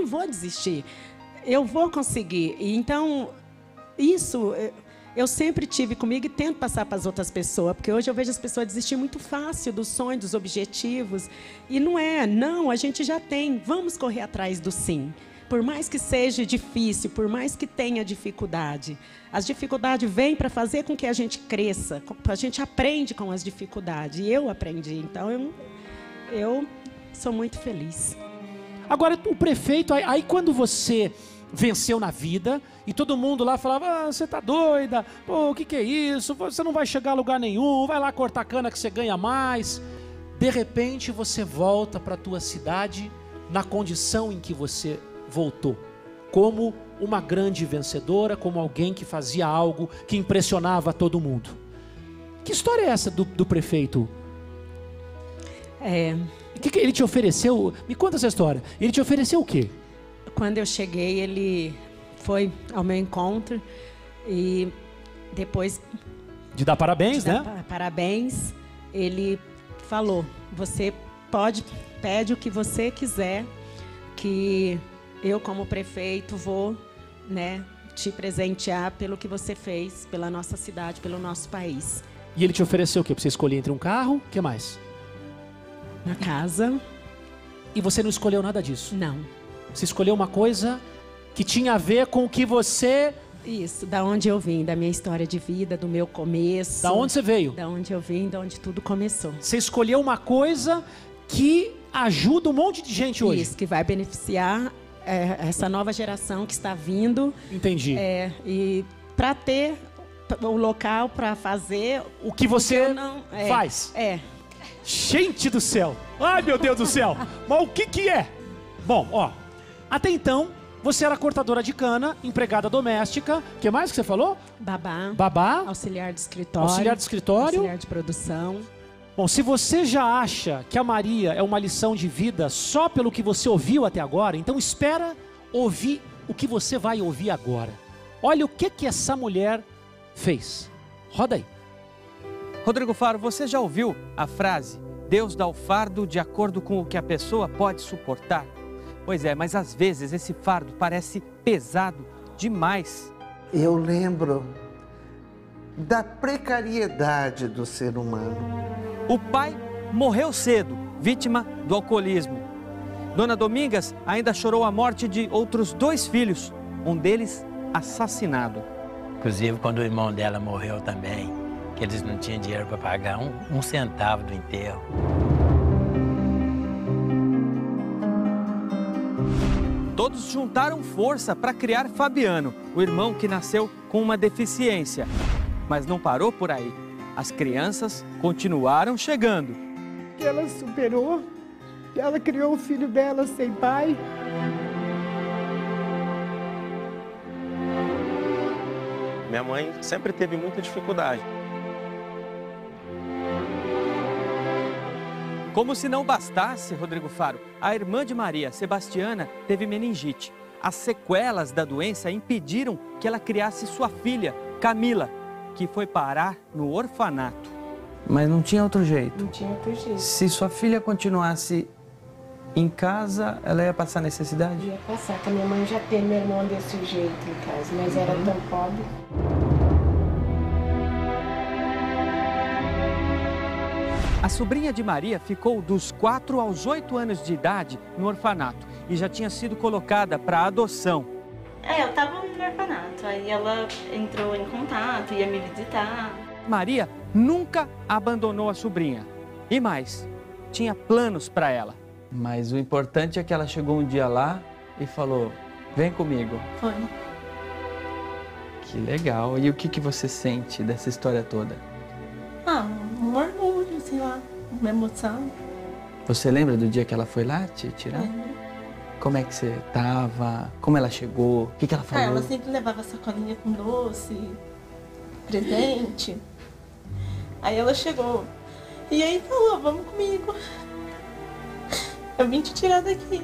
eu vou conseguir. E então, isso... Eu sempre tive comigo e tento passar para as outras pessoas, porque hoje eu vejo as pessoas desistir muito fácil dos sonhos, dos objetivos. E não, a gente já tem. Vamos correr atrás do sim. Por mais que seja difícil, por mais que tenha dificuldade. As dificuldades vêm para fazer com que a gente cresça, a gente aprende com as dificuldades. E eu aprendi, então eu sou muito feliz. Agora, o prefeito, aí quando você... venceu na vida, e todo mundo lá falava, você tá doida, pô, o que é isso, você não vai chegar a lugar nenhum, vai lá cortar cana que você ganha mais. De repente você volta para a tua cidade na condição em que você voltou, como uma grande vencedora, como alguém que fazia algo que impressionava todo mundo. Que história é essa do prefeito? O que ele te ofereceu? Me conta essa história. Ele te ofereceu o quê? Quando eu cheguei, ele foi ao meu encontro e depois... De dar parabéns, né? Parabéns. Ele falou, você pede o que você quiser, que eu, como prefeito, vou, né, te presentear pelo que você fez, pela nossa cidade, pelo nosso país. E ele te ofereceu o quê? Pra você escolher entre um carro, o que mais? Uma casa. E você não escolheu nada disso? Não. Você escolheu uma coisa que tinha a ver com o que você... Isso, da onde eu vim, da minha história de vida, do meu começo. Da onde você veio? Da onde eu vim, da onde tudo começou. Você escolheu uma coisa que ajuda um monte de gente hoje. Isso, que vai beneficiar essa nova geração que está vindo. Entendi. E para ter o local para fazer... O que você faz. Gente do céu. Ai, meu Deus do céu. Mas o que é? Bom, ó... Até então, você era cortadora de cana, empregada doméstica. O que mais que você falou? Babá. Babá. Auxiliar de escritório. Auxiliar de escritório. Auxiliar de produção. Bom, se você já acha que a Maria é uma lição de vida só pelo que você ouviu até agora, então espera ouvir o que você vai ouvir agora. Olha o que essa mulher fez. Roda aí. Rodrigo Faro, você já ouviu a frase, Deus dá o fardo de acordo com o que a pessoa pode suportar. Pois é, mas às vezes esse fardo parece pesado demais. Eu lembro da precariedade do ser humano. O pai morreu cedo, vítima do alcoolismo. Dona Domingas ainda chorou a morte de outros 2 filhos, um deles assassinado. Inclusive, quando o irmão dela morreu também, que eles não tinham dinheiro para pagar um centavo do enterro. Todos juntaram força para criar Fabiano, o irmão que nasceu com uma deficiência. Mas não parou por aí. As crianças continuaram chegando. Ela superou, ela criou o filho dela sem pai. Minha mãe sempre teve muita dificuldade. Como se não bastasse, Rodrigo Faro, a irmã de Maria, Sebastiana, teve meningite. As sequelas da doença impediram que ela criasse sua filha, Camila, que foi parar no orfanato. Mas não tinha outro jeito? Não tinha outro jeito. Se sua filha continuasse em casa, ela ia passar necessidade? Ia passar, porque a minha mãe já teve meu irmão desse jeito em casa, mas era tão pobre. A sobrinha de Maria ficou dos 4 aos 8 anos de idade no orfanato e já tinha sido colocada para adoção. Eu estava no orfanato, aí ela entrou em contato, ia me visitar. Maria nunca abandonou a sobrinha. E mais, tinha planos para ela. Mas o importante é que ela chegou um dia lá e falou, vem comigo. Foi. Que legal. E o que você sente dessa história toda? Um orgulho, sei lá, uma emoção. Você lembra do dia que ela foi lá te tirar? Como é que você tava? Como ela chegou? O que ela falou? Ela sempre levava sacolinha com doce, presente. Aí ela chegou e aí falou, vamos comigo. Eu vim te tirar daqui.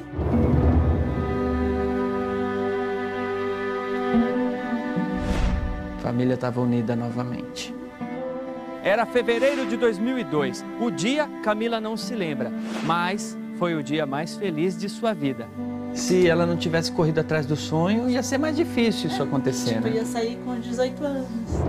A família estava unida novamente. Era fevereiro de 2002. O dia, Camila não se lembra, mas foi o dia mais feliz de sua vida. Se ela não tivesse corrido atrás do sonho, ia ser mais difícil isso acontecer, né? Ia sair com 18 anos.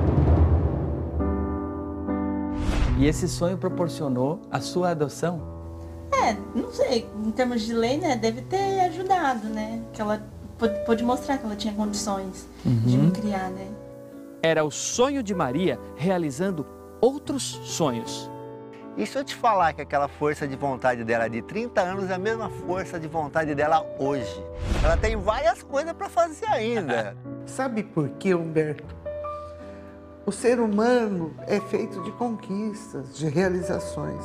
E esse sonho proporcionou a sua adoção? Não sei, em termos de lei, né, deve ter ajudado, né? Que ela pôde mostrar que ela tinha condições de me criar, né? Era o sonho de Maria realizando outros sonhos. E se eu te falar que aquela força de vontade dela de 30 anos é a mesma força de vontade dela hoje? Ela tem várias coisas para fazer ainda. Sabe por quê, Humberto? O ser humano é feito de conquistas, de realizações.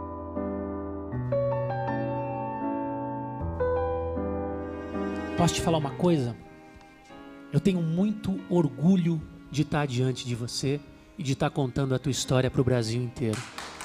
Posso te falar uma coisa? Eu tenho muito orgulho de estar diante de você e de estar contando a tua história para o Brasil inteiro.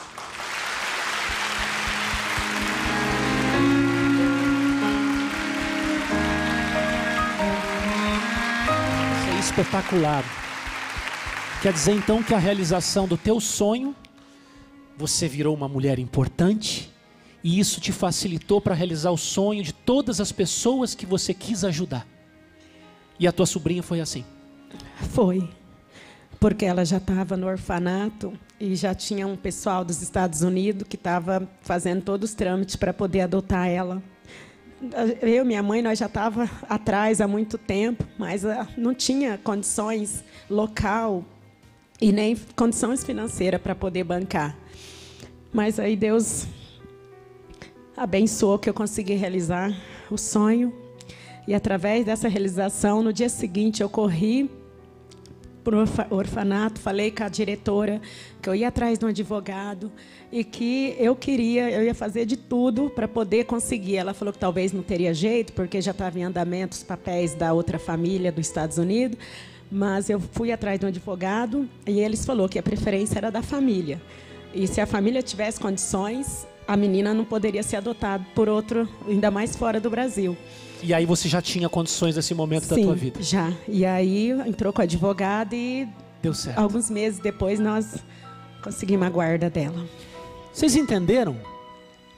Isso é espetacular. Quer dizer então que a realização do teu sonho, você virou uma mulher importante e isso te facilitou para realizar o sonho de todas as pessoas que você quis ajudar. E a tua sobrinha foi assim? Foi. Porque ela já estava no orfanato e já tinha um pessoal dos Estados Unidos que estava fazendo todos os trâmites para poder adotar ela. Eu e minha mãe, nós já estávamos atrás há muito tempo, mas não tinha condições local e nem condições financeiras para poder bancar. Mas aí Deus abençoou que eu consegui realizar o sonho. E através dessa realização, no dia seguinte, eu corri para o orfanato, falei com a diretora que eu ia atrás de um advogado e que eu ia fazer de tudo para poder conseguir. Ela falou que talvez não teria jeito, porque já estava em andamento os papéis da outra família dos Estados Unidos, mas eu fui atrás de um advogado e eles falaram que a preferência era da família. E se a família tivesse condições, a menina não poderia ser adotada por outro, ainda mais fora do Brasil. E aí você já tinha condições nesse momento da tua vida? Já. E aí entrou com a advogada e deu certo. Alguns meses depois nós conseguimos a guarda dela. Vocês entenderam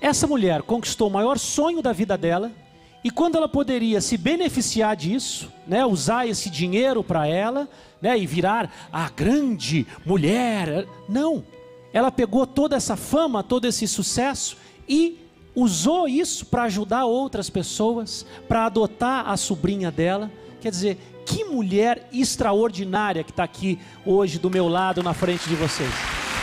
essa mulher conquistou o maior sonho da vida dela, e quando ela poderia se beneficiar disso, né, usar esse dinheiro para ela, né, e virar a grande mulher, não. Ela pegou toda essa fama, todo esse sucesso e usou isso para ajudar outras pessoas, para adotar a sobrinha dela. Quer dizer, que mulher extraordinária que está aqui hoje do meu lado, na frente de vocês.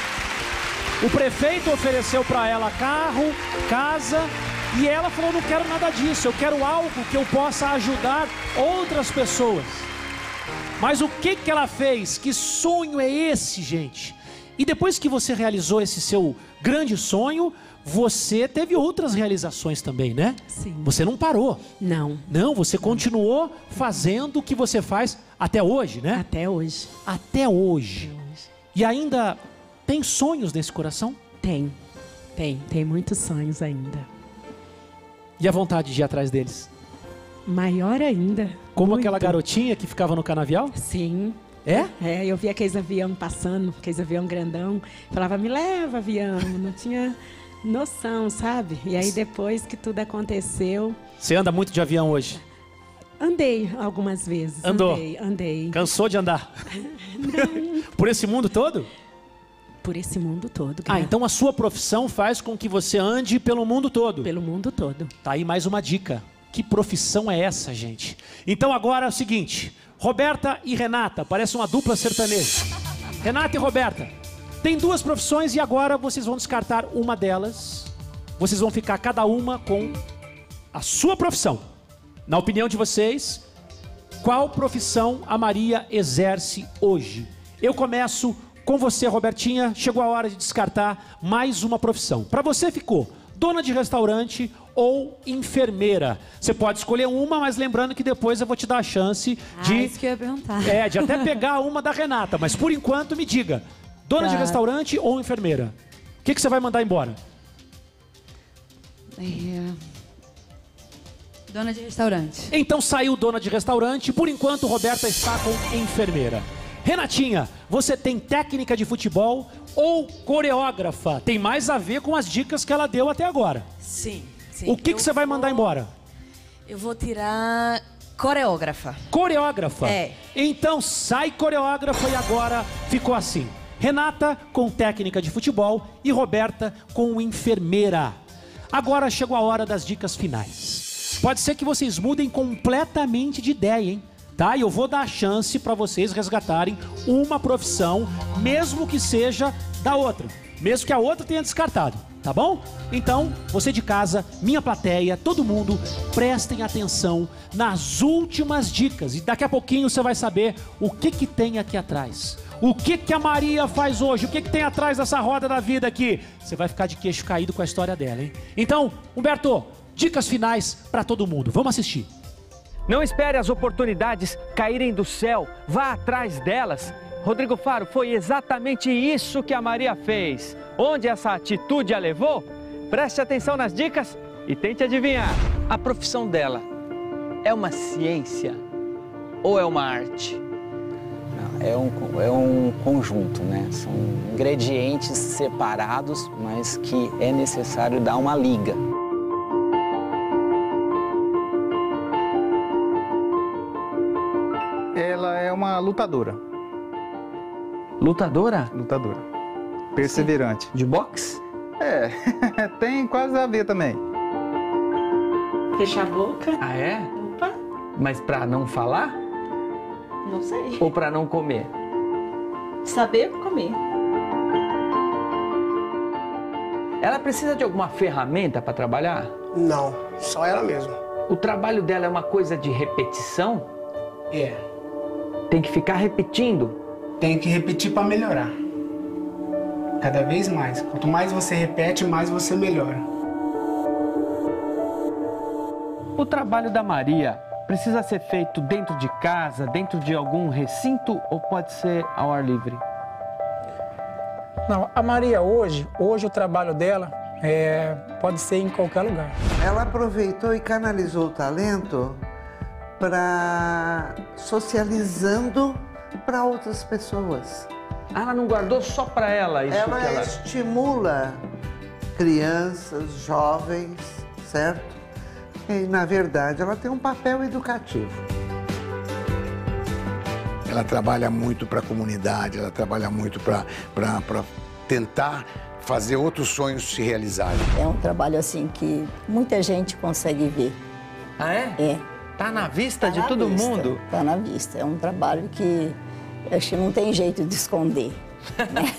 O prefeito ofereceu para ela carro, casa, e ela falou, não quero nada disso, eu quero algo que eu possa ajudar outras pessoas. Mas o que ela fez? Que sonho é esse, gente? E depois que você realizou esse seu grande sonho, você teve outras realizações também, né? Sim. Você não parou. Não. Não, você continuou fazendo o que você faz até hoje, né? Até hoje. Até hoje. E ainda tem sonhos nesse coração? Tem. Tem muitos sonhos ainda. E a vontade de ir atrás deles? Maior ainda. Como muito. aquela garotinha que ficava no canavial? Sim. É? É, eu via aqueles avião passando, aqueles avião grandão. Falava, me leva, avião. Não tinha noção, sabe? E aí depois que tudo aconteceu... Você anda muito de avião hoje? Andei algumas vezes. Andou? Andei. Cansou de andar? Não. Por esse mundo todo? Por esse mundo todo. Ah, então a sua profissão faz com que você ande pelo mundo todo? Pelo mundo todo. Tá aí mais uma dica. Que profissão é essa, gente? Então agora é o seguinte, Roberta e Renata, parece uma dupla sertaneja. Renata e Roberta, tem duas profissões e agora vocês vão descartar uma delas. Vocês vão ficar cada uma com a sua profissão. Na opinião de vocês, qual profissão a Maria exerce hoje? Eu começo com você, Robertinha. Chegou a hora de descartar mais uma profissão. Para você ficou dona de restaurante ou enfermeira. Você pode escolher uma, mas lembrando que depois eu vou te dar a chance de... isso que eu ia perguntar. De até pegar uma da Renata. Mas por enquanto, me diga, dona de restaurante ou enfermeira? O que você vai mandar embora? Dona de restaurante. Então saiu dona de restaurante. Por enquanto, Roberta está com enfermeira. Renatinha, você tem técnica de futebol ou coreógrafa? Tem mais a ver com as dicas que ela deu até agora. Sim. O que você vai mandar embora? Eu vou tirar coreógrafa. Coreógrafa? É. Então sai coreógrafa e agora ficou assim. Renata com técnica de futebol e Roberta com enfermeira. Agora chegou a hora das dicas finais. Pode ser que vocês mudem completamente de ideia, hein? Tá? E eu vou dar a chance para vocês resgatarem uma profissão, mesmo que seja da outra. Mesmo que a outra tenha descartado, tá bom? Então, você de casa, minha plateia, todo mundo, prestem atenção nas últimas dicas. E daqui a pouquinho você vai saber o que tem aqui atrás. O que a Maria faz hoje? O que tem atrás dessa roda da vida aqui? Você vai ficar de queixo caído com a história dela, hein? Então, Humberto, dicas finais para todo mundo. Vamos assistir. Não espere as oportunidades caírem do céu, vá atrás delas. Rodrigo Faro, foi exatamente isso que a Maria fez. Onde essa atitude a levou? Preste atenção nas dicas e tente adivinhar. A profissão dela é uma ciência ou é uma arte? Não, é um conjunto, né? São ingredientes separados, mas que é necessário dar uma liga. Ela é uma lutadora. Lutadora? Lutadora. Perseverante. De boxe? É, tem quase a ver também. Fechar a boca. Ah, é? Opa. Mas pra não falar? Não sei. Ou pra não comer? Saber comer. Ela precisa de alguma ferramenta para trabalhar? Não, só ela mesma. O trabalho dela é uma coisa de repetição? É. Tem que ficar repetindo? Tem que repetir para melhorar. Cada vez mais. Quanto mais você repete, mais você melhora. O trabalho da Maria precisa ser feito dentro de casa, dentro de algum recinto ou pode ser ao ar livre? Não, a Maria hoje o trabalho dela pode ser em qualquer lugar. Ela aproveitou e canalizou o talento para socializando para outras pessoas. Ela não guardou só para ela isso ela que ela... estimula crianças, jovens, certo? E, na verdade, ela tem um papel educativo. Ela trabalha muito para a comunidade, ela trabalha muito para tentar fazer outros sonhos se realizarem. É um trabalho assim que muita gente consegue ver. Ah, é? É. Tá na vista de na todo vista, mundo? Tá na vista. É um trabalho que acho que não tem jeito de esconder. Né?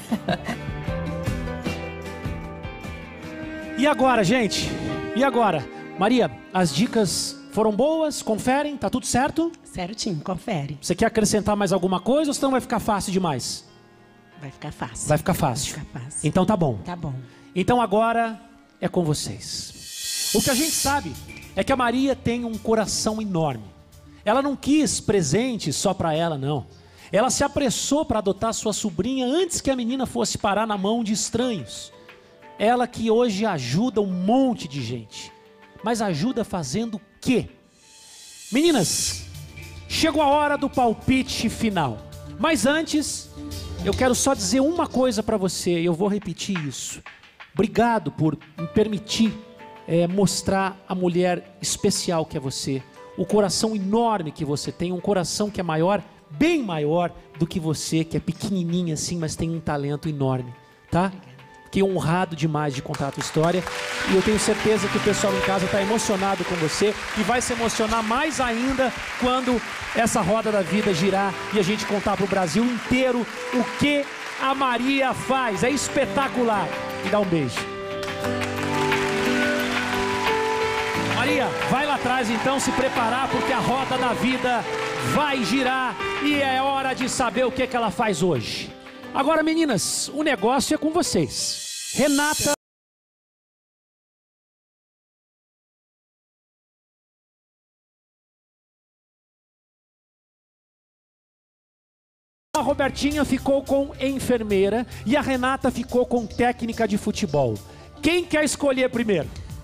E agora, gente? E agora? Maria, as dicas foram boas? Conferem? Tá tudo certo? Certinho, confere. Você quer acrescentar mais alguma coisa ou senão vai ficar fácil demais? Vai ficar fácil. Vai ficar fácil. Vai ficar fácil. Então tá bom. Tá bom. Então agora é com vocês. O que a gente sabe é que a Maria tem um coração enorme. Ela não quis presentes só para ela, não. Ela se apressou para adotar sua sobrinha antes que a menina fosse parar na mão de estranhos. Ela que hoje ajuda um monte de gente. Mas ajuda fazendo o quê? Meninas, chegou a hora do palpite final. Mas antes, eu quero só dizer uma coisa para você, e eu vou repetir isso. Obrigado por me permitir mostrar a mulher especial que é você. O coração enorme que você tem, um coração que é maior, bem maior do que você, que é pequenininha assim, mas tem um talento enorme, tá? Fiquei honrado demais de contar a tua história e eu tenho certeza que o pessoal em casa está emocionado com você e vai se emocionar mais ainda quando essa roda da vida girar e a gente contar para o Brasil inteiro o que a Maria faz. É espetacular. Me dá um beijo. Maria, vai lá atrás então se preparar porque a roda da vida vai girar e é hora de saber o que ela faz hoje. Agora, meninas, o negócio é com vocês. Renata. A Robertinha ficou com enfermeira e a Renata ficou com técnica de futebol. Quem quer escolher primeiro?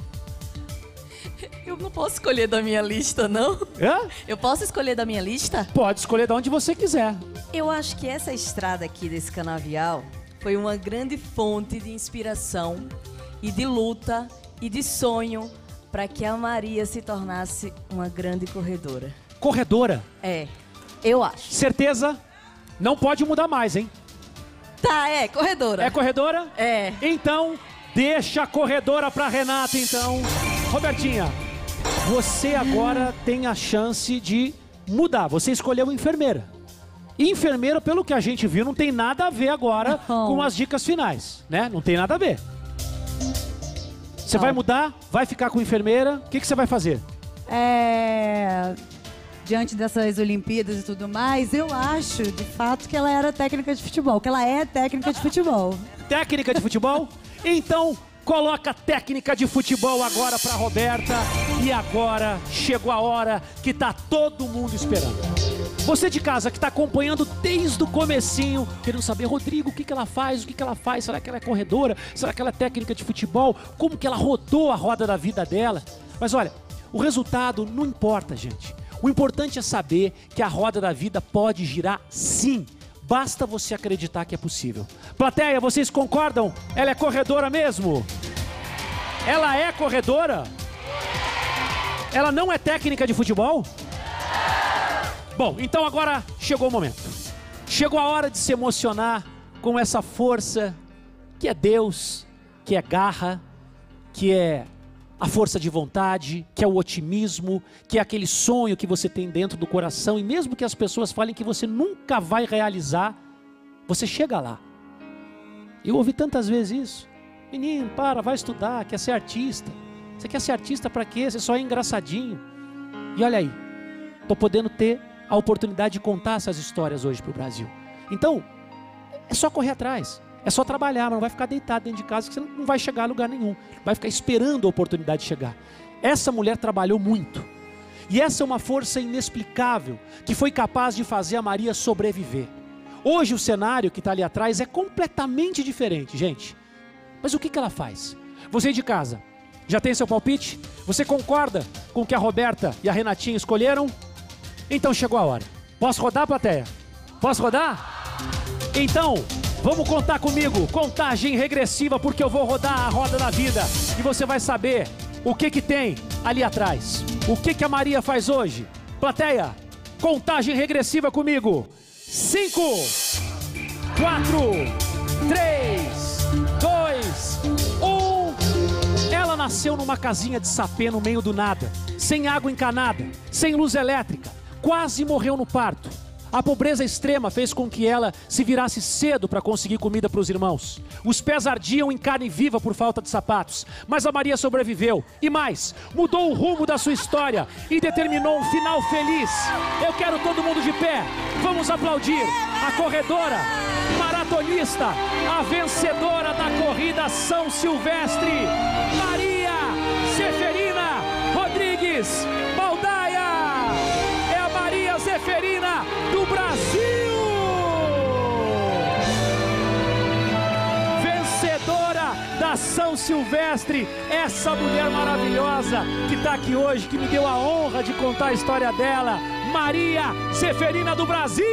Eu não posso escolher da minha lista, não? Hã? Eu posso escolher da minha lista? Pode escolher de onde você quiser. Eu acho que essa estrada aqui desse canavial foi uma grande fonte de inspiração e de luta e de sonho para que a Maria se tornasse uma grande corredora. Corredora? É, eu acho. Certeza? Não pode mudar mais, hein? Tá, é corredora. É corredora? É. Então, deixa a corredora pra Renata, então. Robertinha, você agora tem a chance de mudar. Você escolheu enfermeira. E enfermeira, pelo que a gente viu, não tem nada a ver agora com as dicas finais, né? Não tem nada a ver. Você vai mudar? Vai ficar com enfermeira? O que você vai fazer? Diante dessas Olimpíadas e tudo mais, eu acho, de fato, que ela era técnica de futebol, que ela é técnica de futebol. Técnica de futebol? Então, coloca técnica de futebol agora pra Roberta. E agora chegou a hora que tá todo mundo esperando. Você de casa que tá acompanhando desde o comecinho, querendo saber, Rodrigo, o que ela faz, o que ela faz, será que ela é corredora, será que ela é técnica de futebol, como que ela rodou a roda da vida dela. Mas olha, o resultado não importa, gente. O importante é saber que a roda da vida pode girar sim. Basta você acreditar que é possível. Plateia, vocês concordam? Ela é corredora mesmo? Ela é corredora? Ela não é técnica de futebol? Bom, então agora chegou o momento. Chegou a hora de se emocionar com essa força que é Deus, que é garra, que é a força de vontade, que é o otimismo, que é aquele sonho que você tem dentro do coração e mesmo que as pessoas falem que você nunca vai realizar, você chega lá. Eu ouvi tantas vezes isso. Menino, vai estudar, quer ser artista. Você quer ser artista para quê? Você só é engraçadinho. E olha aí, tô podendo ter a oportunidade de contar essas histórias hoje pro Brasil. Então, é só correr atrás. É só trabalhar, mas não vai ficar deitado dentro de casa que você não vai chegar a lugar nenhum. Vai ficar esperando a oportunidade de chegar. Essa mulher trabalhou muito. E essa é uma força inexplicável que foi capaz de fazer a Maria sobreviver. Hoje o cenário que está ali atrás é completamente diferente, gente. Mas o que ela faz? Você de casa, já tem seu palpite? Você concorda com o que a Roberta e a Renatinha escolheram? Então chegou a hora. Posso rodar, plateia? Posso rodar? Então, Vamos contar comigo, contagem regressiva, porque eu vou rodar a roda da vida e você vai saber o que que tem ali atrás. O que que a Maria faz hoje? Plateia, contagem regressiva comigo. 5, 4, 3, 2, 1. Ela nasceu numa casinha de sapê no meio do nada, sem água encanada, sem luz elétrica, quase morreu no parto. A pobreza extrema fez com que ela se virasse cedo para conseguir comida para os irmãos. Os pés ardiam em carne viva por falta de sapatos, mas a Maria sobreviveu. E mais, mudou o rumo da sua história e determinou um final feliz. Eu quero todo mundo de pé. Vamos aplaudir a corredora, maratonista, a vencedora da corrida São Silvestre, Maria Zeferina Rodrigues Baldaia. É a Maria Zeferina do Brasil! Vencedora da São Silvestre, essa mulher maravilhosa que está aqui hoje, que me deu a honra de contar a história dela, Maria Zeferina do Brasil!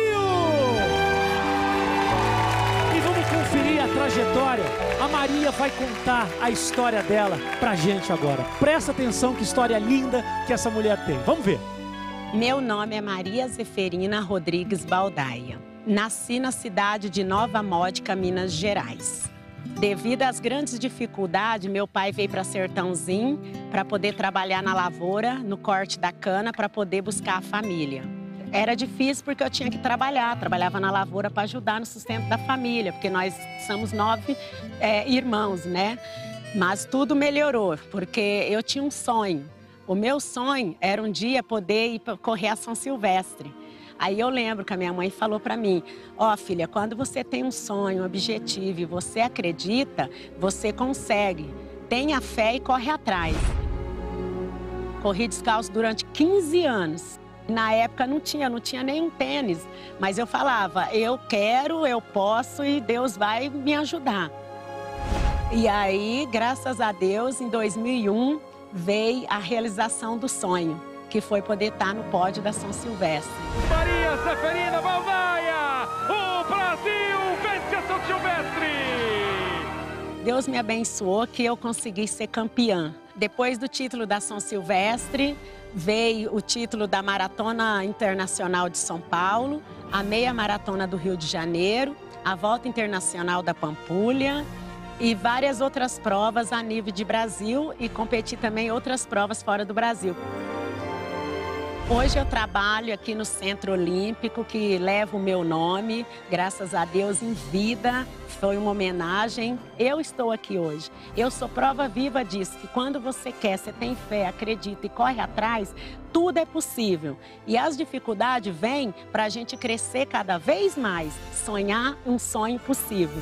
E vamos conferir a trajetória. A Maria vai contar a história dela pra gente agora. Presta atenção que história linda que essa mulher tem. Vamos ver. Meu nome é Maria Zeferina Rodrigues Baldaia. Nasci na cidade de Nova Módica, Minas Gerais. Devido às grandes dificuldades, meu pai veio para Sertãozinho para poder trabalhar na lavoura, no corte da cana, para poder buscar a família. Era difícil porque eu tinha que trabalhava na lavoura para ajudar no sustento da família, porque nós somos 9 irmãos, né? Mas tudo melhorou, porque eu tinha um sonho. O meu sonho era um dia poder ir correr a São Silvestre. Aí eu lembro que a minha mãe falou para mim, ó, filha, quando você tem um sonho, um objetivo e você acredita, você consegue. Tenha fé e corre atrás. Corri descalço durante 15 anos. Na época não tinha nenhum tênis, mas eu falava, eu quero, eu posso e Deus vai me ajudar. E aí, graças a Deus, em 2001, veio a realização do sonho, que foi poder estar no pódio da São Silvestre. Maria Zeferina Baldaia, o Brasil vence a São Silvestre! Deus me abençoou que eu consegui ser campeã. Depois do título da São Silvestre, veio o título da Maratona Internacional de São Paulo, a Meia Maratona do Rio de Janeiro, a Volta Internacional da Pampulha, e várias outras provas a nível de Brasil e competi também outras provas fora do Brasil. Hoje eu trabalho aqui no Centro Olímpico, que leva o meu nome, graças a Deus, em vida. Foi uma homenagem. Eu estou aqui hoje. Eu sou prova viva disso, que quando você quer, você tem fé, acredita e corre atrás, tudo é possível. E as dificuldades vêm para a gente crescer cada vez mais, sonhar um sonho possível.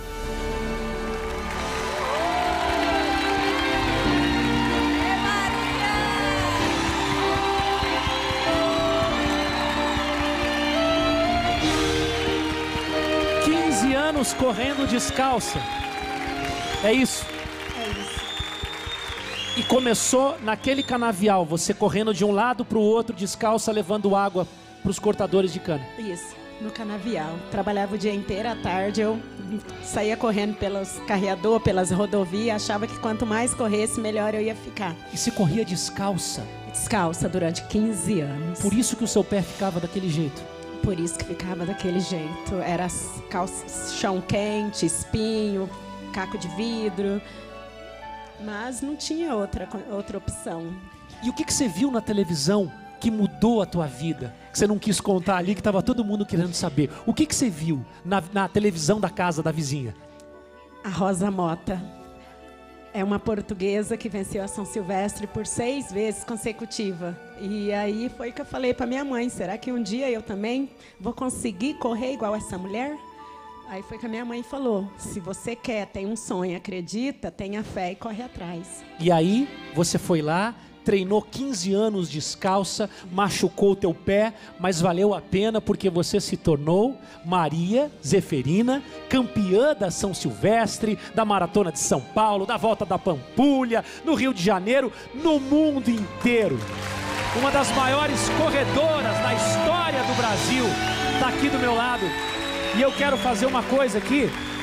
Anos correndo descalça. É isso? É isso. E começou naquele canavial, você correndo de um lado para o outro descalça, levando água para os cortadores de cana. Isso, no canavial. Trabalhava o dia inteiro, à tarde eu saía correndo pelos carreadores, pelas rodovias, achava que quanto mais corresse, melhor eu ia ficar. E você corria descalça? Descalça durante 15 anos. Por isso que o seu pé ficava daquele jeito? Por isso que ficava daquele jeito. Era chão quente, espinho, caco de vidro. Mas não tinha outra opção. E o que você viu na televisão que mudou a tua vida? Que você não quis contar ali, que estava todo mundo querendo saber. O que você viu na televisão da casa da vizinha? A Rosa Mota. É uma portuguesa que venceu a São Silvestre por 6 vezes consecutiva. E aí foi que eu falei para minha mãe, será que um dia eu também vou conseguir correr igual essa mulher? Aí foi que a minha mãe falou, se você quer, tem um sonho, acredita, tenha fé e corre atrás. E aí você foi lá, treinou 15 anos descalça, machucou o teu pé, mas valeu a pena porque você se tornou Maria Zeferina, campeã da São Silvestre, da Maratona de São Paulo, da Volta da Pampulha, no Rio de Janeiro, no mundo inteiro. Uma das maiores corredoras da história do Brasil está aqui do meu lado. E eu quero fazer uma coisa aqui,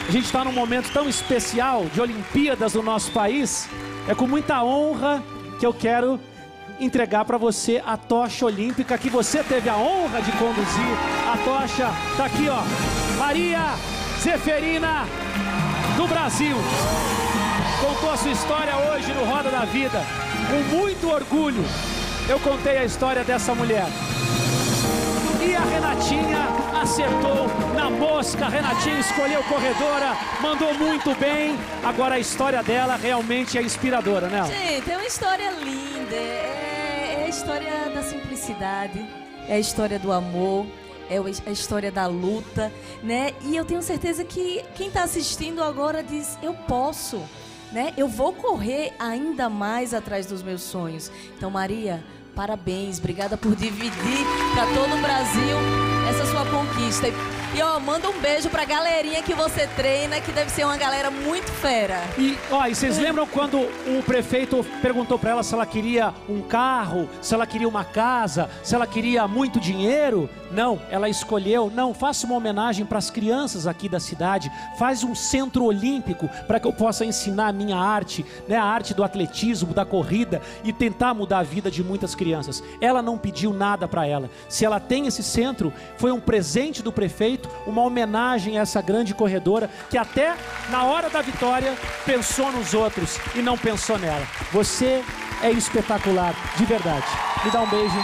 A gente está num momento tão especial de Olimpíadas no nosso país. É com muita honra que eu quero entregar para você a tocha olímpica que você teve a honra de conduzir. A tocha tá aqui, ó. Maria Zeferina do Brasil. Contou a sua história hoje no Roda da Vida. Com muito orgulho, eu contei a história dessa mulher. E a Renatinha acertou na mosca. A Renatinha escolheu corredora, mandou muito bem. Agora a história dela realmente é inspiradora, né? Gente, é uma história linda. É a história da simplicidade, é a história do amor, é a história da luta, né? E eu tenho certeza que quem está assistindo agora diz, eu posso, né? Eu vou correr ainda mais atrás dos meus sonhos. Então, Maria, parabéns, obrigada por dividir para todo o Brasil essa sua conquista. E ó, manda um beijo pra galerinha que você treina, que deve ser uma galera muito fera. E vocês lembram quando o prefeito perguntou pra ela se ela queria um carro, se ela queria uma casa, se ela queria muito dinheiro? Não, ela escolheu, não, faça uma homenagem para as crianças aqui da cidade, faz um centro olímpico para que eu possa ensinar a minha arte, né, a arte do atletismo, da corrida e tentar mudar a vida de muitas crianças. Ela não pediu nada para ela. Se ela tem esse centro, foi um presente do prefeito, uma homenagem a essa grande corredora que até na hora da vitória pensou nos outros e não pensou nela. Você é espetacular, de verdade. Me dá um beijo.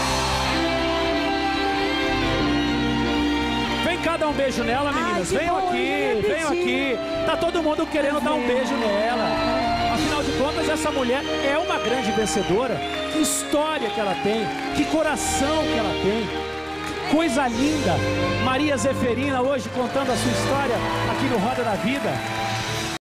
Vem cá dar um beijo nela, meninas. Venham aqui, venham aqui. Tá todo mundo querendo dar um beijo nela. Afinal de contas, essa mulher é uma grande vencedora. Que história que ela tem, que coração que ela tem. Coisa linda, Maria Zeferina hoje contando a sua história aqui no Roda da Vida.